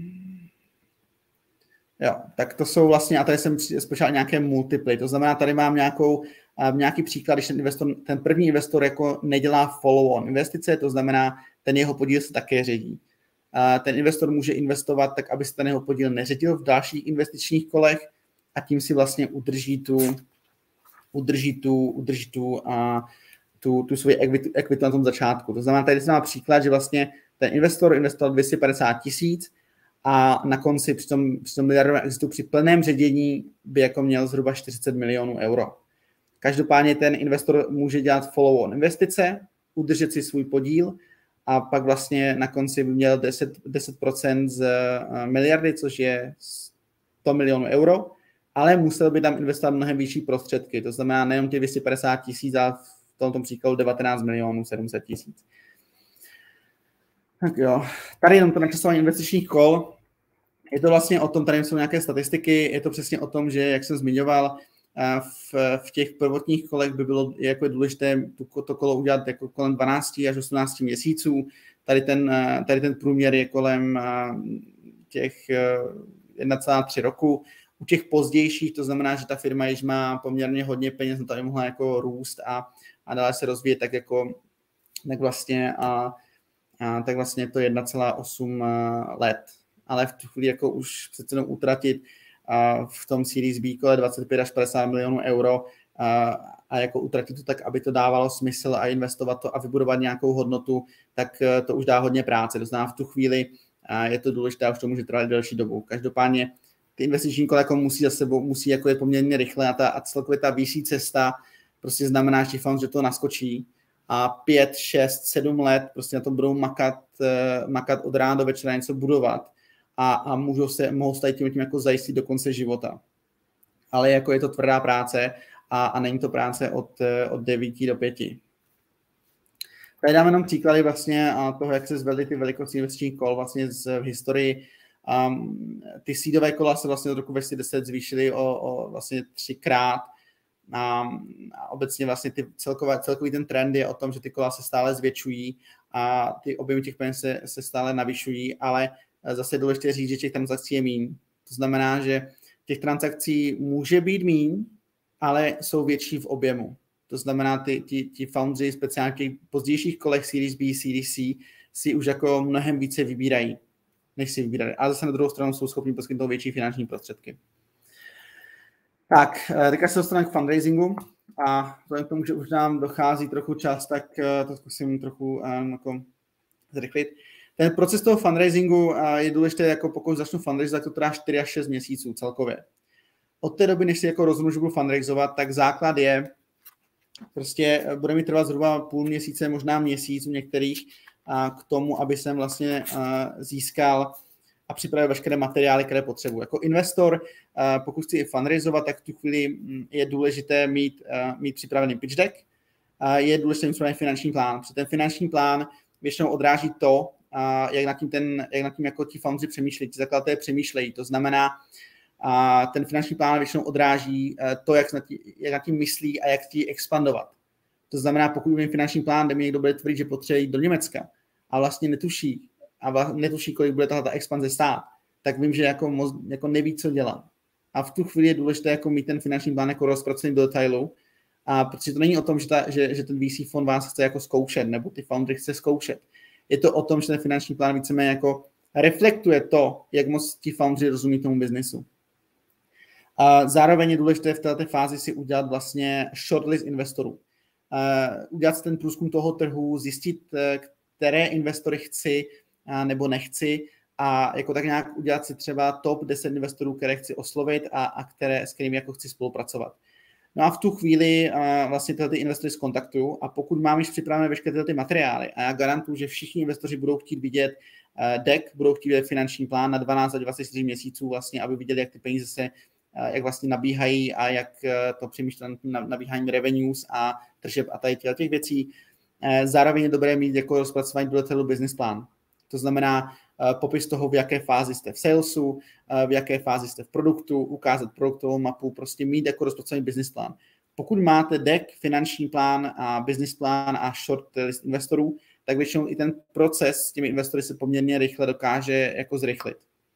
jo, tak to jsou vlastně, a tady jsem spočítal nějaké multiply, to znamená, tady mám nějakou, uh, nějaký příklad, když ten, investor, ten první investor jako nedělá follow-on investice, to znamená, ten jeho podíl se také ředí. Uh, ten investor může investovat tak, aby se ten jeho podíl neředil v dalších investičních kolech a tím si vlastně udrží tu, udrží tu, udrží tu, uh, tu, tu svoji equity na tom začátku. To znamená, tady se má příklad, že vlastně ten investor investoval dvě stě padesát tisíc a na konci při tom, při tom miliardovém exitu při plném ředění by jako měl zhruba čtyřicet milionů euro. Každopádně ten investor může dělat follow-on investice, udržet si svůj podíl a pak vlastně na konci by měl deset procent z miliardy, což je sto milionů euro, ale musel by tam investovat mnohem vyšší prostředky, to znamená nejen těch dvě stě padesát tisíc a v tomto příkladu devatenáct milionů sedm set tisíc. Tak jo, tady jenom to načasování investičních kol, je to vlastně o tom, tady jsou nějaké statistiky, je to přesně o tom, že, jak jsem zmiňoval, v, v těch prvotních kolech by bylo jako důležité to, to kolo udělat jako kolem dvanáct až osmnáct měsíců, tady ten, tady ten průměr je kolem těch jedna celá tři roku, u těch pozdějších, to znamená, že ta firma již má poměrně hodně peněz, no tady mohla jako růst a, a dále se rozvíjet, tak jako, tak vlastně a A, tak vlastně je to jedna celá osm let. Ale v tu chvíli jako už přece jenom utratit a v tom Series B kole dvacet pět až padesát milionů euro a, a jako utratit to tak, aby to dávalo smysl a investovat to a vybudovat nějakou hodnotu, tak to už dá hodně práce. To znamená v tu chvíli a je to důležité a už to může trvat delší dobu. Každopádně ty investiční kola jako musí za sebou, musí jako je poměrně rychle a, ta, a celkově ta vyšší cesta prostě znamená, že fond, že to naskočí a pět, šest, sedm let prostě na tom budou makat, makat od rána do večera něco budovat a, a můžou se, mohou se tím, tím jako zajistit do konce života. Ale jako je to tvrdá práce a, a není to práce od, od devíti do pěti. Tady dáme jenom příklady vlastně toho, jak se zvedly ty velikosti investičních kol vlastně z, v historii. Um, ty seedové kola se vlastně od roku dva tisíce deset zvýšily o, o vlastně třikrát. A, a obecně vlastně ty celková, celkový ten trend je o tom, že ty kola se stále zvětšují a ty objemy těch peněz se, se stále navyšují, ale zase je důležité říct, že těch transakcí je míň. To znamená, že těch transakcí může být míň, ale jsou větší v objemu. To znamená, ty, ty, ty foundry, speciálně v těch pozdějších kolech Series B, Series C, si už jako mnohem více vybírají, než si vybírali. A zase na druhou stranu jsou schopni poskytnout větší finanční prostředky. Tak, teďka se dostaneme k fundraisingu a vzhledem k tomu, že už nám dochází trochu čas, tak to zkusím trochu um, jako zrychlit. Ten proces toho fundraisingu uh, je důležité, jako pokud začnu fundraisovat, to trvá čtyři až šest měsíců celkově. Od té doby, než si jako rozhodnu, že budu fundraisovat, tak základ je, prostě bude mi trvat zhruba půl měsíce, možná měsíc u některých, uh, k tomu, aby jsem vlastně uh, získal a připravil veškeré materiály, které potřebuji. Jako investor, pokud chci fundraizovat, tak v tu chvíli je důležité mít, mít připravený pitch deck, je důležité mít připravený finanční plán. Protože ten finanční plán většinou odráží to, jak nad tím, ten, jak nad tím jako ti foundři přemýšlejí, ti zakladatelé přemýšlejí. To znamená, ten finanční plán většinou odráží to, jak nad tím, jak nad tím myslí a jak chtějí expandovat. To znamená, pokud bude finanční plán, kde mi někdo bude tvrdit, že potřebuje jít do Německa a vlastně netuší, a netuší, kolik bude tato expanze stát, tak vím, že jako, moc, jako neví, co dělat. A v tu chvíli je důležité jako mít ten finanční plán jako rozpracovaný do detailu, a protože to není o tom, že, ta, že, že ten V C fond vás chce jako zkoušet, nebo ty foundry chce zkoušet. Je to o tom, že ten finanční plán víceméně jako reflektuje to, jak moc ti foundry rozumí tomu biznesu. A zároveň je důležité v této fázi si udělat vlastně shortlist investorů. Uh, udělat si ten průzkum toho trhu, zjistit, které investory chci nebo nechci a jako tak nějak udělat si třeba top deset investorů, které chci oslovit a, a které, s kterými jako chci spolupracovat. No a v tu chvíli a vlastně tyhle ty investory zkontaktuju a pokud mám již připravené veškeré tyhle ty materiály a já garantuju, že všichni investoři budou chtít vidět uh, deck, budou chtít vidět finanční plán na dvanáct až dvacet čtyři měsíců vlastně, aby viděli, jak ty peníze se uh, jak vlastně nabíhají a jak uh, to přemýšlení nabíhání revenues a tržeb a tady těch věcí. Uh, zároveň je dobré mít jako rozpracování do detailu business plán. To znamená uh, popis toho, v jaké fázi jste v salesu, uh, v jaké fázi jste v produktu, ukázat produktovou mapu, prostě mít jako rozpracovaný business plán. Pokud máte deck, finanční plán a business plán a short list investorů, tak většinou i ten proces s těmi investory se poměrně rychle dokáže jako zrychlit.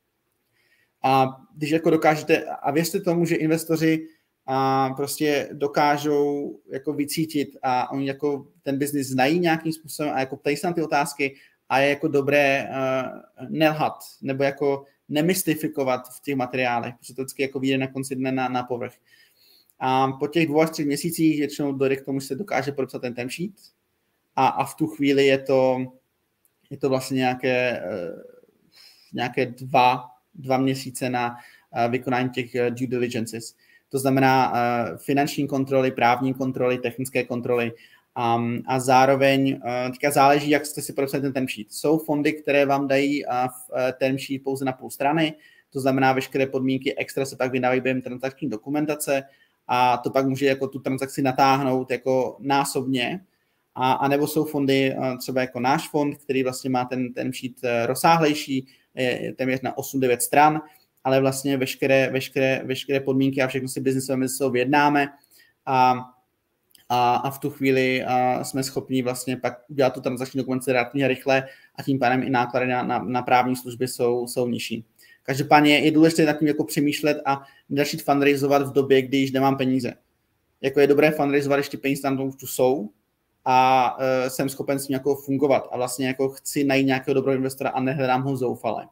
A když jako dokážete, a věřte tomu, že investoři a prostě dokážou jako vycítit a oni jako ten business znají nějakým způsobem a jako ptají se na ty otázky, a je jako dobré uh, nelhat, nebo jako nemystifikovat v těch materiálech, protože to vždycky jako vyjde na konci dne na, na povrch. A po těch dvou až třech měsících většinou dojde k tomu, že se dokáže podepsat ten timesheet a, a v tu chvíli je to, je to vlastně nějaké, uh, nějaké dva, dva měsíce na uh, vykonání těch uh, due diligences. To znamená uh, finanční kontroly, právní kontroly, technické kontroly, Um, a zároveň uh, teďka záleží, jak jste si podepsali ten term sheet. Jsou fondy, které vám dají uh, term sheet pouze na půl strany, to znamená veškeré podmínky extra se pak vydávají během transakční dokumentace a to pak může jako tu transakci natáhnout jako násobně. A, a nebo jsou fondy uh, třeba jako náš fond, který vlastně má ten term sheet uh, rozsáhlejší, je, je téměř na osm devět stran, ale vlastně veškeré, veškeré, veškeré podmínky a všechno si biznesové mezi sebou vyjednáme a A, a v tu chvíli a jsme schopni vlastně pak udělat tu transakční dokumentaci relativně rychle a tím pádem i náklady na, na, na právní služby jsou, jsou nižší. Každopádně je důležité nad tím jako přemýšlet a začít fundraizovat v době, kdy již nemám peníze. Jako je dobré fundraizovat, když ty peníze tam tu jsou a e, jsem schopen s tím jako fungovat a vlastně jako chci najít nějakého dobrého investora a nehledám ho zoufale.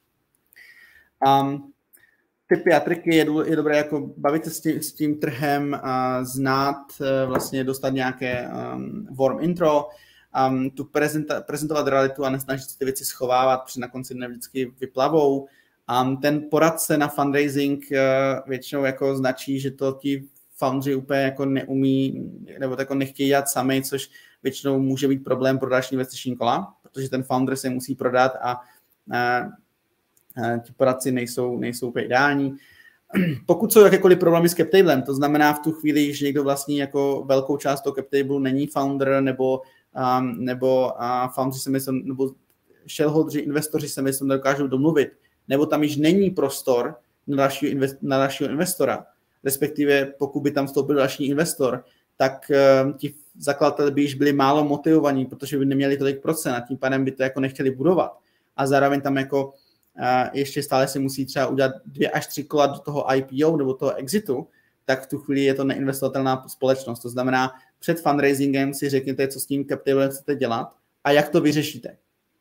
Um, Typy a triky je, je dobré jako bavit se s tím, s tím trhem, a znát, vlastně dostat nějaké um, warm intro, um, tu prezenta, prezentovat realitu a nesnažit se ty věci schovávat, protože na konci dne vždycky vyplavou. Um, ten poradce na fundraising uh, většinou jako značí, že to ti foundři úplně jako neumí, nebo jako nechtějí dělat sami, což většinou může být problém pro další investiční kola, protože ten founder se musí prodat a uh, ti poradci nejsou, nejsou úplně ideální. Pokud jsou jakékoliv problémy s captablem, to znamená v tu chvíli, že někdo vlastní jako velkou část toho captable není founder, nebo, um, nebo uh, foundři se myslím, nebo shareholderi, investoři se myslím, dokážou domluvit, nebo tam již není prostor na dalšího, invest, na dalšího investora respektive pokud by tam vstoupil další investor, tak uh, ti zakladatelé by již byli málo motivovaní, protože by neměli tolik procent a tím pádem by to jako nechtěli budovat. A zároveň tam jako uh, ještě stále si musí třeba udělat dvě až tři kola do toho I P O nebo toho exitu, tak v tu chvíli je to neinvestovatelná společnost. To znamená, před fundraisingem si řekněte, co s tím cap tablem chcete dělat a jak to vyřešíte.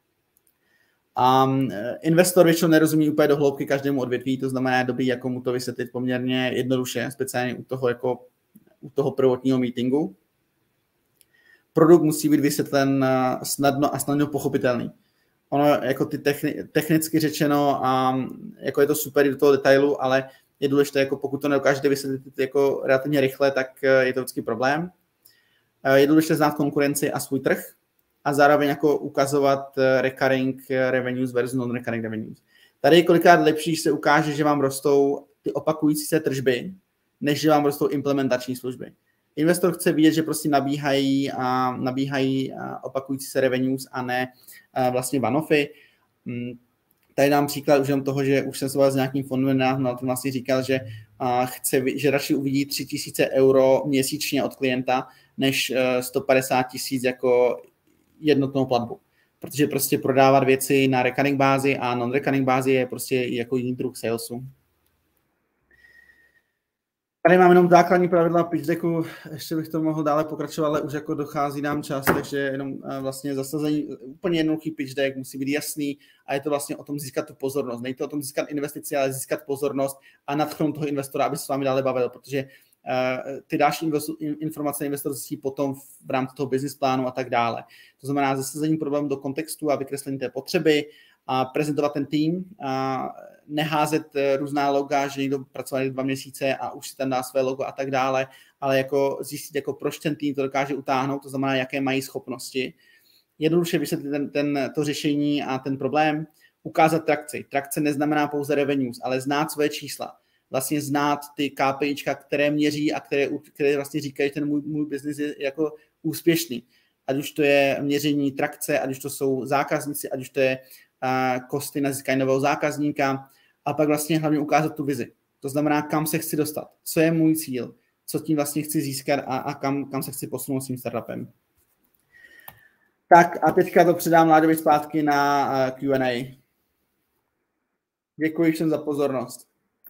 Um, investor většinou nerozumí úplně do hloubky každému odvětví, to znamená, je dobrý jako mu to vysvětlit poměrně jednoduše, speciálně u toho, jako, u toho prvotního meetingu. Produkt musí být vysvětlen snadno a snadno pochopitelný. Ono jako ty techni, technicky řečeno, um, jako je to super do toho detailu, ale je důležité, jako pokud to nedokážete vysvětlit jako relativně rychle, tak je to vždycky problém. Je důležité znát konkurenci a svůj trh a zároveň jako ukazovat recurring revenues versus non-recurring revenues. Tady je kolikrát lepší, že se ukáže, že vám rostou ty opakující se tržby, než že vám rostou implementační služby. Investor chce vidět, že prostě nabíhají, a nabíhají a opakující se revenues a ne a vlastně one-offy. Tady dám příklad už jen toho, že už jsem se s nějakým fondem na tom vlastně říkal, že, a chce, že radši uvidí tři tisíce euro měsíčně od klienta, než sto padesát tisíc jako jednotnou platbu. Protože prostě prodávat věci na recurring bázi a non-recurring bázi je prostě jako jiný druh salesu. Tady mám jenom základní pravidla pitch decku, ještě bych to mohl dále pokračovat, ale už jako dochází nám čas, takže jenom vlastně zasazení, úplně jednoduchý pitch deck, musí být jasný a je to vlastně o tom získat tu pozornost. Nejde to o tom získat investici, ale získat pozornost a nadchnout toho investora, aby se s vámi dále bavil, protože uh, ty další informace investor zjistí potom v rámci toho business plánu a tak dále. To znamená zasazení problému do kontextu a vykreslení té potřeby, a prezentovat ten tým, a neházet různá loga, že někdo pracoval dva měsíce a už si tam dá své logo a tak dále, ale jako zjistit, jako proč ten tým to dokáže utáhnout, to znamená, jaké mají schopnosti. Jednoduše vysvětlit ten, ten, to řešení a ten problém, ukázat trakci. Trakce neznamená pouze revenues, ale znát své čísla. Vlastně znát ty KPIčka, které měří a které, které vlastně říkají, že ten můj, můj biznis je jako úspěšný. Ať už to je měření trakce, ať už to jsou zákazníci, ať už to je kosty na získání nového zákazníka a pak vlastně hlavně ukázat tu vizi. To znamená, kam se chci dostat, co je můj cíl, co tím vlastně chci získat a, a kam, kam se chci posunout s tím startupem. Tak a teďka to předám Láďovi zpátky na Q and A. Děkuji všem za pozornost.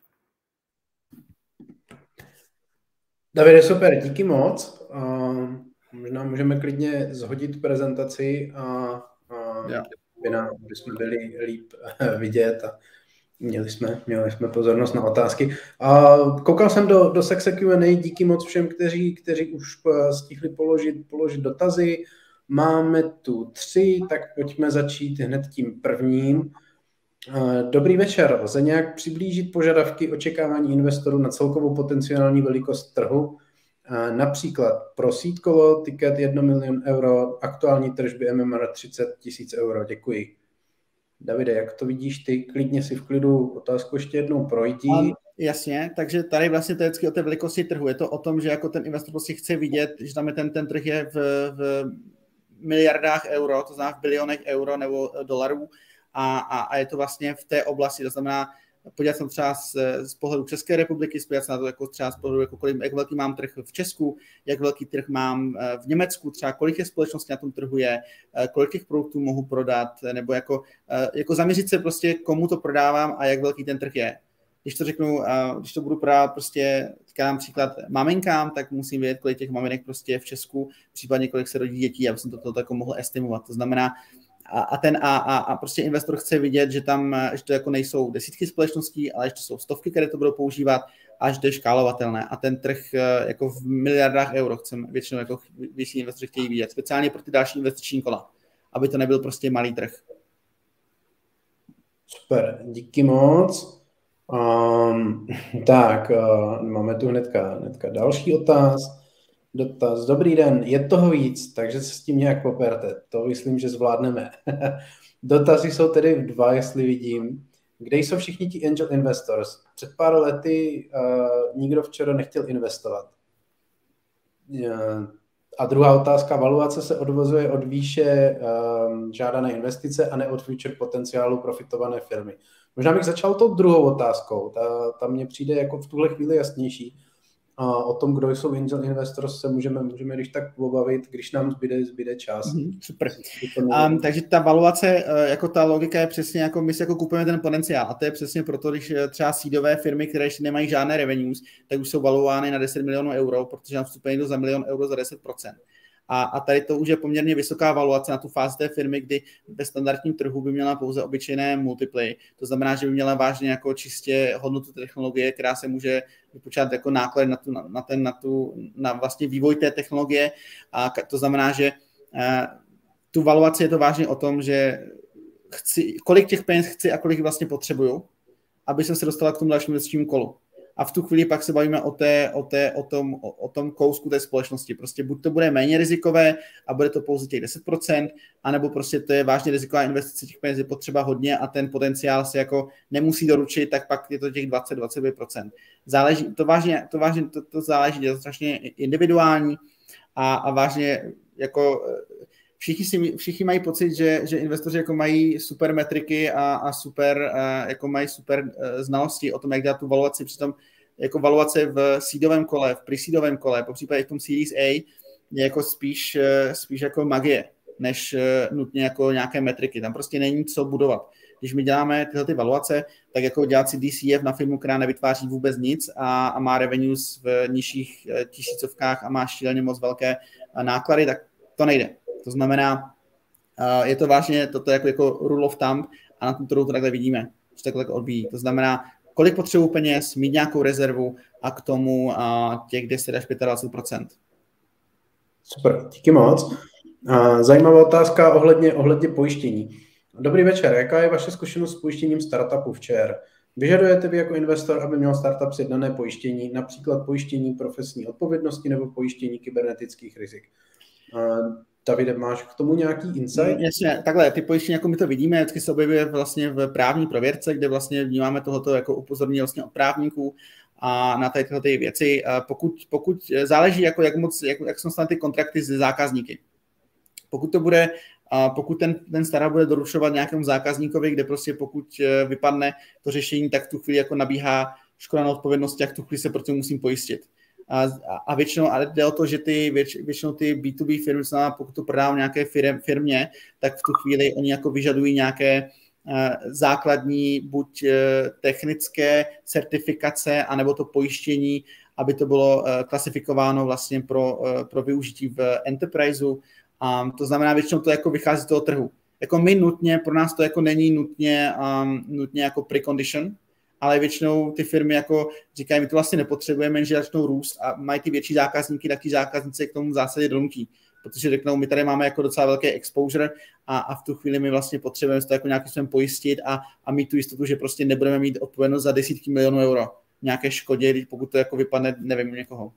Davide, super, díky moc. Uh, možná můžeme klidně zhodit prezentaci a, a yeah. aby, nám, aby jsme byli líp vidět a měli jsme, měli jsme pozornost na otázky. A koukal jsem do, do sekce Q and A, díky moc všem, kteří, kteří už stihli položit, položit dotazy. Máme tu tři, tak pojďme začít hned tím prvním. Dobrý večer. Lze nějak přiblížit požadavky očekávání investorů na celkovou potenciální velikost trhu? Například pro seed kolo, tiket jedna milion euro, aktuální tržby M M R třicet tisíc euro. Děkuji. Davide, jak to vidíš ty? Klidně si v klidu otázku ještě jednou projdi. Um, jasně, takže tady vlastně to je vždycky o té velikosti trhu. Je to o tom, že jako ten investor prostě chce vidět, že tam je ten, ten trh je v, v miliardách euro, to znamená v bilionech euro nebo dolarů a, a, a je to vlastně v té oblasti, to znamená podívat se třeba z, z pohledu České republiky, podívat se na to jako třeba z pohledu, jako kolik, jak velký mám trh v Česku, jak velký trh mám v Německu, třeba kolik je společností na tom trhu je, kolik těch produktů mohu prodat, nebo jako, jako zaměřit se prostě, komu to prodávám a jak velký ten trh je. Když to řeknu, když to budu prodávat prostě, dám příklad maminkám, tak musím vědět, kolik těch maminek prostě je v Česku, případně kolik se rodí dětí, aby jsem to, to, to jako mohl estimovat. To znamená, A, a ten a, a, a prostě investor chce vidět, že tam, že to jako nejsou desítky společností, ale že to jsou stovky, které to budou používat a že to je škálovatelné. A ten trh jako v miliardách euro chceme většinou jako větší investoři chtějí vidět, speciálně pro ty další investiční kola, aby to nebyl prostě malý trh. Super, díky moc. Um, tak, uh, máme tu hnedka, hnedka další otáz. Dotaz. Dobrý den, je toho víc, takže se s tím nějak poperte. To myslím, že zvládneme. Dotazy jsou tedy dva, jestli vidím. Kde jsou všichni ti angel investors? Před pár lety uh, nikdo včera nechtěl investovat. Uh, A druhá otázka, valuace se odvozuje od výše um, žádané investice a ne od future potenciálu profitované firmy. Možná bych začal tou druhou otázkou, ta, ta mně přijde jako v tuhle chvíli jasnější. A o tom, kdo jsou angel investors, se můžeme, můžeme když tak pobavit, když nám zbyde, zbyde čas. Mm, super. Um, takže ta valuace, jako ta logika je přesně jako my si jako kupujeme ten potenciál. A to je přesně proto, když třeba seedové firmy, které ještě nemají žádné revenues, tak už jsou valuovány na deset milionů euro, protože nám vstupuje někdo za milion euro za deset procent. A, a tady to už je poměrně vysoká valuace na tu fázi té firmy, kdy ve standardním trhu by měla pouze obyčejné multiply. To znamená, že by měla vážně jako čistě hodnotu technologie, která se může vypočítat jako náklad na, tu, na, ten, na, tu, na vlastně vývoj té technologie. A to znamená, že uh, tu valuaci je to vážně o tom, že chci, kolik těch peněz chci a kolik vlastně potřebuju, aby jsem se dostala k tomu dalšímu investičnímu kolu. A v tu chvíli pak se bavíme o, té, o, té, o, tom, o, o tom kousku té společnosti. Prostě buď to bude méně rizikové a bude to pouze těch deset procent, anebo prostě to je vážně riziková investice, těch peněz je potřeba hodně a ten potenciál se jako nemusí doručit, tak pak je to těch dvacet až dvacet pět procent. Záleží, to vážně, to vážně, to, to záleží, je to strašně individuální a, a vážně jako všichni, si, všichni mají pocit, že, že investoři jako mají super metriky a, a super, jako mají super znalosti o tom, jak dělat tu valuaci. Přitom jako valuace v seedovém kole, v pre-seedovém kole, po případě v tom Series A je jako spíš, spíš jako magie, než nutně jako nějaké metriky. Tam prostě není co budovat. Když my děláme tyhle ty valuace, tak jako dělat si D C F na firmu, která nevytváří vůbec nic a, a má revenues v nižších tisícovkách a má šíleně moc velké náklady, tak to nejde. To znamená, je to vážně toto jako, jako rule of thumb a na tom trhu to takhle vidíme, že takhle odbíjí. To znamená, kolik potřebuji peněz, mít nějakou rezervu a k tomu těch deset až dvacet pět procent. Super, díky moc. Zajímavá otázka ohledně, ohledně pojištění. Dobrý večer, jaká je vaše zkušenost s pojištěním startupu v ČR? Vyžadujete vy jako investor, aby měl startup sjednané pojištění, například pojištění profesní odpovědnosti nebo pojištění kybernetických rizik? Davide, máš k tomu nějaký insight? Jasně, takhle, ty pojištění, jako my to vidíme, vždycky se objevuje vlastně v právní prověrce, kde vlastně vnímáme tohoto jako upozornění vlastně od právníků a na tady tyhle ty věci. Pokud, pokud záleží, jako jak moc, jak, jak jsou tam ty kontrakty s zákazníky. Pokud to bude, pokud ten, ten startup bude doručovat nějakému zákazníkovi, kde prostě pokud vypadne to řešení, tak v tu chvíli jako nabíhá škoda na odpovědnosti, jak tu chvíli se proti musím pojistit. A, a většinou, ale jde o to, že ty, věč, většinou ty B dvě B firmy, znamená, pokud to prodávám nějaké firm, firmě, tak v tu chvíli oni jako vyžadují nějaké uh, základní buď uh, technické certifikace, anebo to pojištění, aby to bylo uh, klasifikováno vlastně pro, uh, pro využití v enterpriseu. Um, to znamená, většinou to jako vychází z toho trhu. Jako my nutně, pro nás to jako není nutně, um, nutně jako precondition, ale většinou ty firmy jako říkají, my to vlastně nepotřebujeme, že začnou růst a mají ty větší zákazníky, tak ty zákazníci k tomu v zásadě donutí, protože řeknou, my tady máme jako docela velké exposure a, a v tu chvíli my vlastně potřebujeme to jako nějakým způsobem pojistit a, a mít tu jistotu, že prostě nebudeme mít odpovědnost za desítky milionů euro nějaké škodě, pokud to jako vypadne, nevím, u někoho.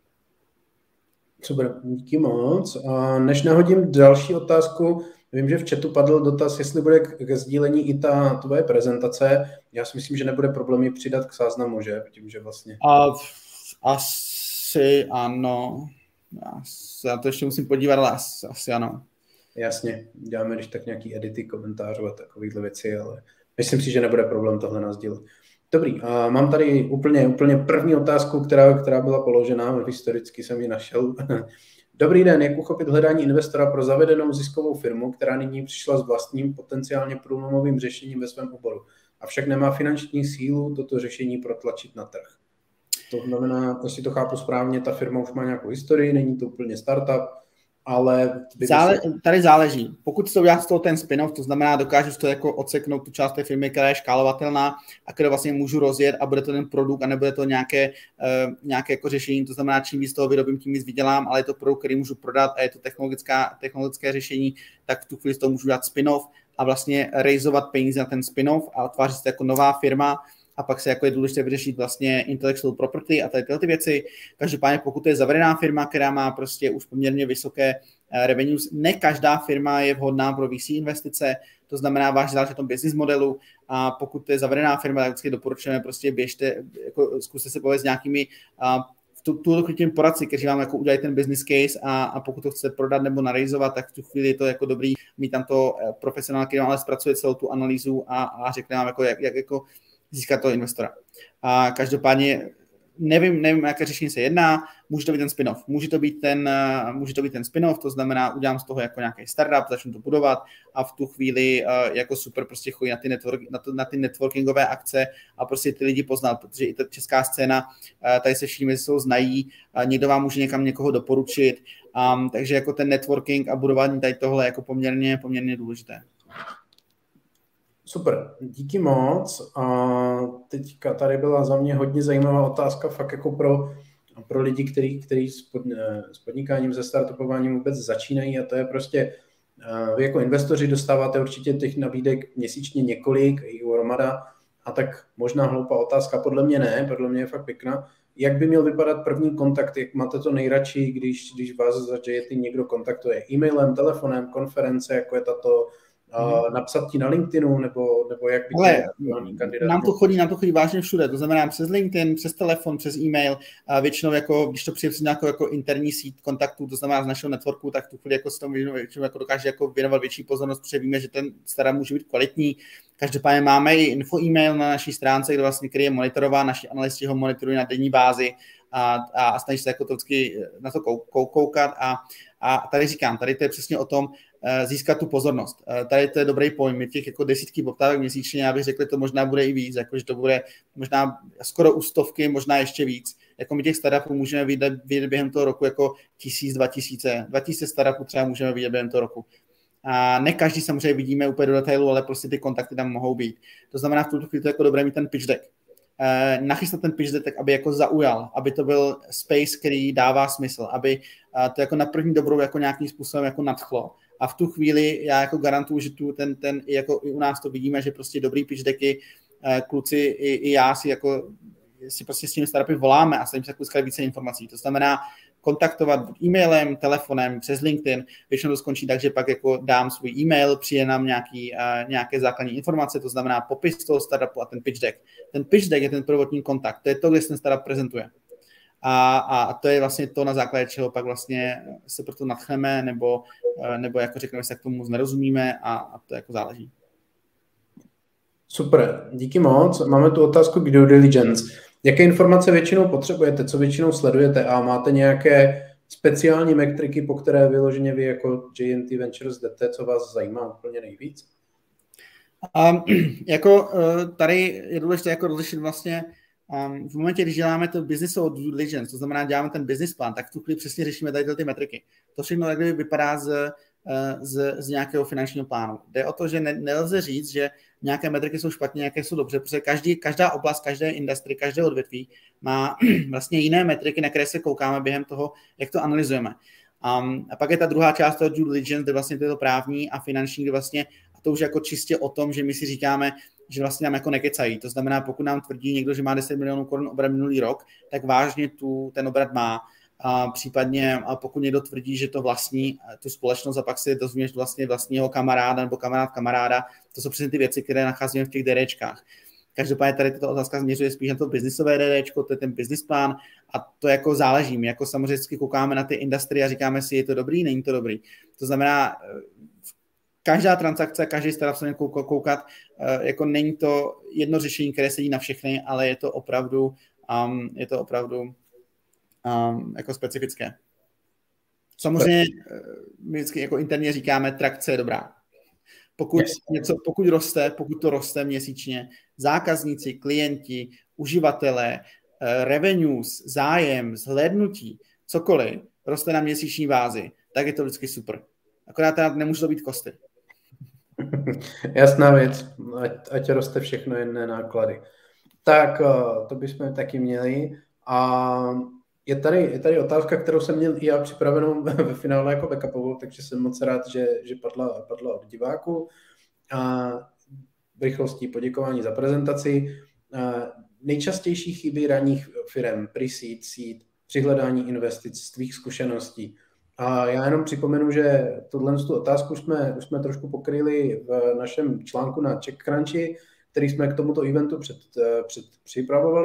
Super, díky moc. A než nahodím další otázku, vím, že v chatu padl dotaz, jestli bude ke sdílení i ta tvoje prezentace. Já si myslím, že nebude problém ji přidat k záznamu, že? Tím, že vlastně... A, asi ano. Já se na to ještě musím podívat, ale asi, asi ano. Jasně, děláme když tak nějaký edity, komentářů a takovýhle věci, ale myslím si, že nebude problém tohle nasdílet. Dobrý, a mám tady úplně, úplně první otázku, která, která byla položena, historicky jsem ji našel. Dobrý den, jak uchopit hledání investora pro zavedenou ziskovou firmu, která nyní přišla s vlastním potenciálně průlomovým řešením ve svém oboru, avšak nemá finanční sílu toto řešení protlačit na trh. To znamená, jestli to chápu správně, ta firma už má nějakou historii, není to úplně startup, ale... Zále, tady záleží. Pokud to udělá z toho ten spin-off, to znamená, dokážu to jako odseknout tu část té firmy, která je škálovatelná a kterou vlastně můžu rozjet a bude to ten produkt a nebude to nějaké, uh, nějaké jako řešení, to znamená, čím víc toho vyrobím, tím víc vydělám, ale je to produkt, který můžu prodat a je to technologická, technologické řešení, tak v tu chvíli z toho můžu dát spin-off a vlastně rejzovat peníze na ten spin-off a tvářit se jako nová firma. A pak se jako je důležité vyřešit vlastně intellectual property a tady tyhle ty věci. Každopádně pokud to je zavedená firma, která má prostě už poměrně vysoké revenues, ne každá firma je vhodná pro V C investice, to znamená vážně záleží na tom business modelu a pokud to je zavedená firma, tak vždycky doporučujeme prostě běžte, jako zkuste se povědět s nějakými tu, tu těm poradci, kteří vám jako udělají ten business case a, a pokud to chce prodat nebo narejzovat, tak v tu chvíli je to jako dobrý mít tam to profesionál, který vám ale zpracuje celou tu analýzu a, a řekne vám, jako, jak, jak jako získat toho investora. A každopádně nevím, nevím, jaké řešení se jedná, může to být ten spin-off, může to být ten, může to být ten spin-off, to znamená, udělám z toho jako nějaký startup, začnu to budovat a v tu chvíli jako super prostě chodí na ty, network, na, to, na ty networkingové akce a prostě ty lidi poznat, protože i ta česká scéna, tady se všichni mezi sebou znají, někdo vám může někam někoho doporučit, um, takže jako ten networking a budování tady tohle je jako poměrně, poměrně důležité. Super, díky moc. A teďka tady byla za mě hodně zajímavá otázka fakt jako pro, pro lidi, kteří který s, pod, s podnikáním, se startupováním vůbec začínají a to je prostě, vy jako investoři dostáváte určitě těch nabídek měsíčně několik, i u Romada, a tak možná hloupá otázka, podle mě ne, podle mě je fakt pěkná. Jak by měl vypadat první kontakt, jak máte to nejradši, když, když vás za J N T někdo kontaktuje e-mailem, telefonem, konference, jako je tato, Uh, napsat ti na LinkedInu, nebo, nebo jak by Ale nám to chodí, nám to chodí vážně všude, to znamená přes LinkedIn, přes telefon, přes e-mail, a většinou jako, když to přijde přes nějakou jako interní síť kontaktů, to znamená z našeho networku, tak tu chvíli jako se tomu většinou jako dokáže jako věnovat větší pozornost, protože víme, že ten startup může být kvalitní. Každopádně máme i info e-mail na naší stránce, kde vlastně, který je monitorován, naši analysti ho monitorují na denní bázi a, a snaží se jako to vždycky na to kou, koukat a, a tady říkám, tady to je přesně o tom, získat tu pozornost. Tady to je dobrý pojm, těch jako desítky poptávek měsíčně, já bych řekl, že to možná bude i víc, jako, že to bude možná skoro u stovky, možná ještě víc. Jako my těch startupů můžeme vidět, vidět během toho roku jako tisíc, dva tisíce, dva tisíce startupů třeba můžeme vidět během toho roku. A ne každý samozřejmě vidíme úplně do detailu, ale prostě ty kontakty tam mohou být. To znamená, v tuto chvíli to je jako dobré mít ten pitch deck. Nachystat ten pitch deck tak, aby jako zaujal, aby to byl space, který dává smysl, aby to jako na první dobrou jako nějakým způsobem jako nadchlo. A v tu chvíli já jako garantuju, že tu ten, ten jako i u nás to vidíme, že prostě dobrý pitch decky, kluci i, i já si jako si prostě s těmi startupy voláme a snažím se získat více informací. To znamená kontaktovat buď e-mailem, telefonem, přes LinkedIn. Většinou to skončí tak, že pak jako dám svůj e-mail, přijde nám nějaký, uh, nějaké základní informace, to znamená popis toho startupu a ten pitch deck. Ten pitch deck je ten prvotní kontakt, to je to, kde se ten startup prezentuje. A, a to je vlastně to, na základě čeho pak vlastně se proto nadchneme, nebo, nebo jako řekneme, že se k tomu moc nerozumíme a, a to jako záleží. Super, díky moc. Máme tu otázku k due diligence. Jaké informace většinou potřebujete, co většinou sledujete a máte nějaké speciální metriky, po které vyloženě vy jako J N T Ventures jdete, co vás zajímá úplně nejvíc? Um, jako tady je důležité jako rozlišit vlastně Um, v momentě, když děláme to businessovou due diligence, to znamená, děláme ten business plan, tak v tu chvíli přesně řešíme tady ty metriky. To všechno takhle vypadá z, z, z nějakého finančního plánu. Jde o to, že ne, nelze říct, že nějaké metriky jsou špatně, nějaké jsou dobře, protože každý, každá oblast, každé industry, každé odvětví má vlastně jiné metriky, na které se koukáme během toho, jak to analyzujeme. Um, a pak je ta druhá část toho due diligence, kde vlastně to je to právní a finanční, kde vlastně, a to už jako čistě o tom, že my si říkáme, že vlastně nám jako nekecají. To znamená, pokud nám tvrdí někdo, že má deset milionů korun obrat minulý rok, tak vážně tu, ten obrat má. A případně a pokud někdo tvrdí, že to vlastní tu společnost a pak si dozvíš vlastně vlastního kamaráda nebo kamarád kamaráda, to jsou přesně ty věci, které nacházíme v těch DDčkách. Každopádně tady tato otázka změřuje spíš na to biznisové DDčko, to je ten business plán a to jako záleží. My jako samozřejmě vždycky koukáme na ty industry a říkáme si, je to dobrý, není to dobrý. To znamená, každá transakce, každý startup se koukat, jako není to jedno řešení, které sedí na všechny, ale je to opravdu, um, je to opravdu um, jako specifické. Samozřejmě my vždycky jako interně říkáme, trakce je dobrá. Pokud, yes. něco, pokud roste, pokud to roste měsíčně, zákazníci, klienti, uživatelé, revenues, zájem, zhlédnutí, cokoliv roste na měsíční bázi, tak je to vždycky super. Akorát teda nemůže to být kosty. Jasná věc, ať, ať roste všechno, jen ne náklady. Tak to bychom taky měli. A je tady, je tady otázka, kterou jsem měl i já připravenou ve finále jako backupovou, takže jsem moc rád, že, že padla, padla od diváků. A v rychlosti poděkování za prezentaci. A nejčastější chyby ranních firem, pre-seed, seed, při hledání investic z tvých zkušeností. A já jenom připomenu, že tuhle tu otázku jsme, už jsme trošku pokryli v našem článku na CheckCrunchi, který jsme k tomuto eventu před, před připravovali.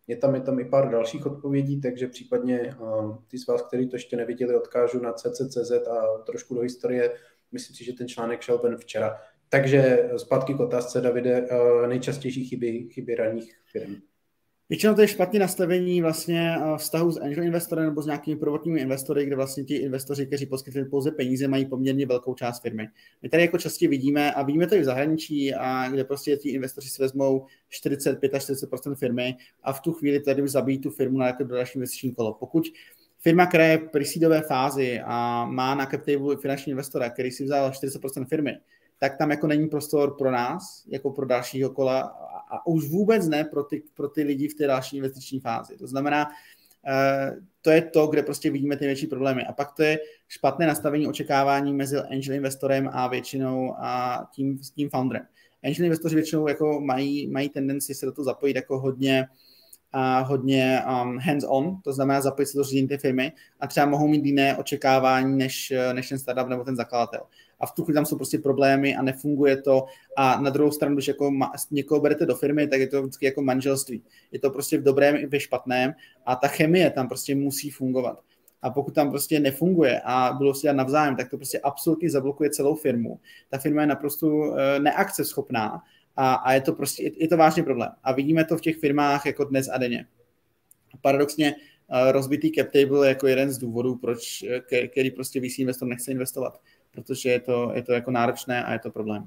Je tam, je tam i pár dalších odpovědí, takže případně uh, ty z vás, kteří to ještě neviděli, odkážu na C C C Z a trošku do historie. Myslím si, že ten článek šel ven včera. Takže zpátky k otázce, Davide, uh, nejčastější chyby, chyby ranních firm. Většinou to je špatné nastavení vlastně vztahu s angel investorem nebo s nějakými prvotními investory, kde vlastně ti investoři, kteří poskytují pouze peníze, mají poměrně velkou část firmy. My tady jako častě vidíme, a vidíme to i v zahraničí, a kde prostě ti investoři si vezmou čtyřicet pět až čtyřicet procent firmy a v tu chvíli tady už zabijí tu firmu na jako další investiční kolo. Pokud firma, která je v pre-seedové fázi a má na cap table finanční investora, který si vzal čtyřicet procent firmy, tak tam jako není prostor pro nás, jako pro dalšího kola a už vůbec ne pro ty, pro ty lidi v té další investiční fázi. To znamená, to je to, kde prostě vidíme ty větší problémy. A pak to je špatné nastavení očekávání mezi angel investorem a většinou a tím, tím founderem. Angel investoři většinou jako mají, mají tendenci se do toho zapojit jako hodně a hodně um, hands-on, to znamená zapojit se do řízení té firmy a třeba mohou mít jiné očekávání než, než ten startup nebo ten zakladatel. A v tu chvíli tam jsou prostě problémy a nefunguje to. A na druhou stranu, když jako ma, někoho berete do firmy, tak je to vždycky jako manželství. Je to prostě v dobrém i ve špatném a ta chemie tam prostě musí fungovat. A pokud tam prostě nefunguje a budou si dělat navzájem, tak to prostě absolutně zablokuje celou firmu. Ta firma je naprosto uh, neakceschopná a, a je to prostě, je, je to vážný problém. A vidíme to v těch firmách jako dnes a denně. Paradoxně uh, rozbitý cap table je jako jeden z důvodů, proč, který prostě V C investor nechce investovat. Protože je to, je to jako náročné a je to problém.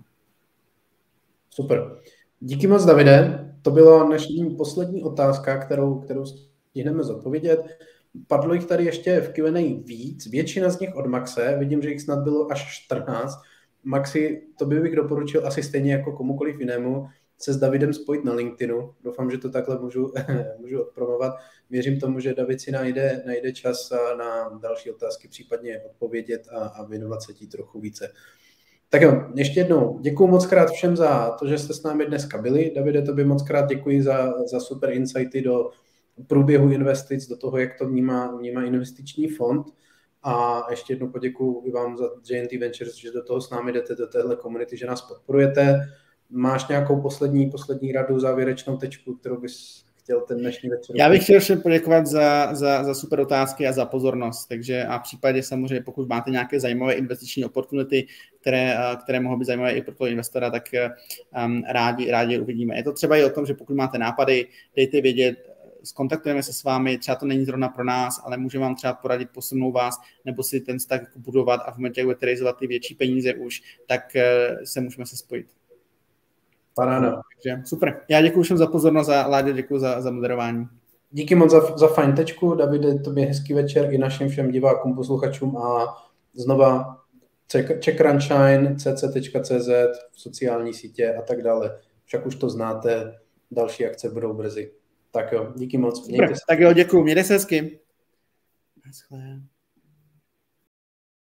Super. Díky moc, Davide. To byla dnešní poslední otázka, kterou, kterou stihneme zodpovědět. Padlo jich tady ještě v Q and A víc, většina z nich od Maxe, vidím, že jich snad bylo až čtrnáct. Maxi, to bych doporučil asi stejně jako komukoliv jinému se s Davidem spojit na LinkedInu. Doufám, že to takhle můžu, můžu odpromovat. Věřím tomu, že David si najde, najde čas na další otázky, případně odpovědět a, a věnovat se tí trochu více. Tak jo, ještě jednou děkuji moc krát všem za to, že jste s námi dneska byli. Davide, tobě moc krát děkuji za, za super insighty do průběhu investic, do toho, jak to vnímá, vnímá investiční fond. A ještě jednou poděkuji i vám za J and T Ventures, že do toho s námi jdete, do téhle komunity, že nás podporujete. Máš nějakou poslední, poslední radu, závěrečnou tečku, kterou bys chtěl ten dnešní večer? Já bych chtěl všem poděkovat za, za, za super otázky a za pozornost. Takže a v případě samozřejmě, pokud máte nějaké zajímavé investiční opportunity, které, které mohou být zajímavé i pro toho investora, tak um, rádi, rádi uvidíme. Je to třeba i o tom, že pokud máte nápady, dejte vědět, zkontaktujeme se s vámi, třeba to není zrovna pro nás, ale můžeme vám třeba poradit, posunout vás, nebo si ten vztah budovat a v momentě, jak budete realizovat ty větší peníze už, tak se můžeme se spojit. Paráda. Takže super. Já děkuji všem za pozornost a Láďo, děkuji za, za moderování. Díky moc za, za fajn tečku, Davide, tobě hezký večer i našim všem divákům, posluchačům a znova Check Runshine, c c tečka c z, sociální sítě a tak dále. Však už to znáte, další akce budou brzy. Tak jo, díky moc. Super, tak jo, děkuji, mějte se hezky. Naschle.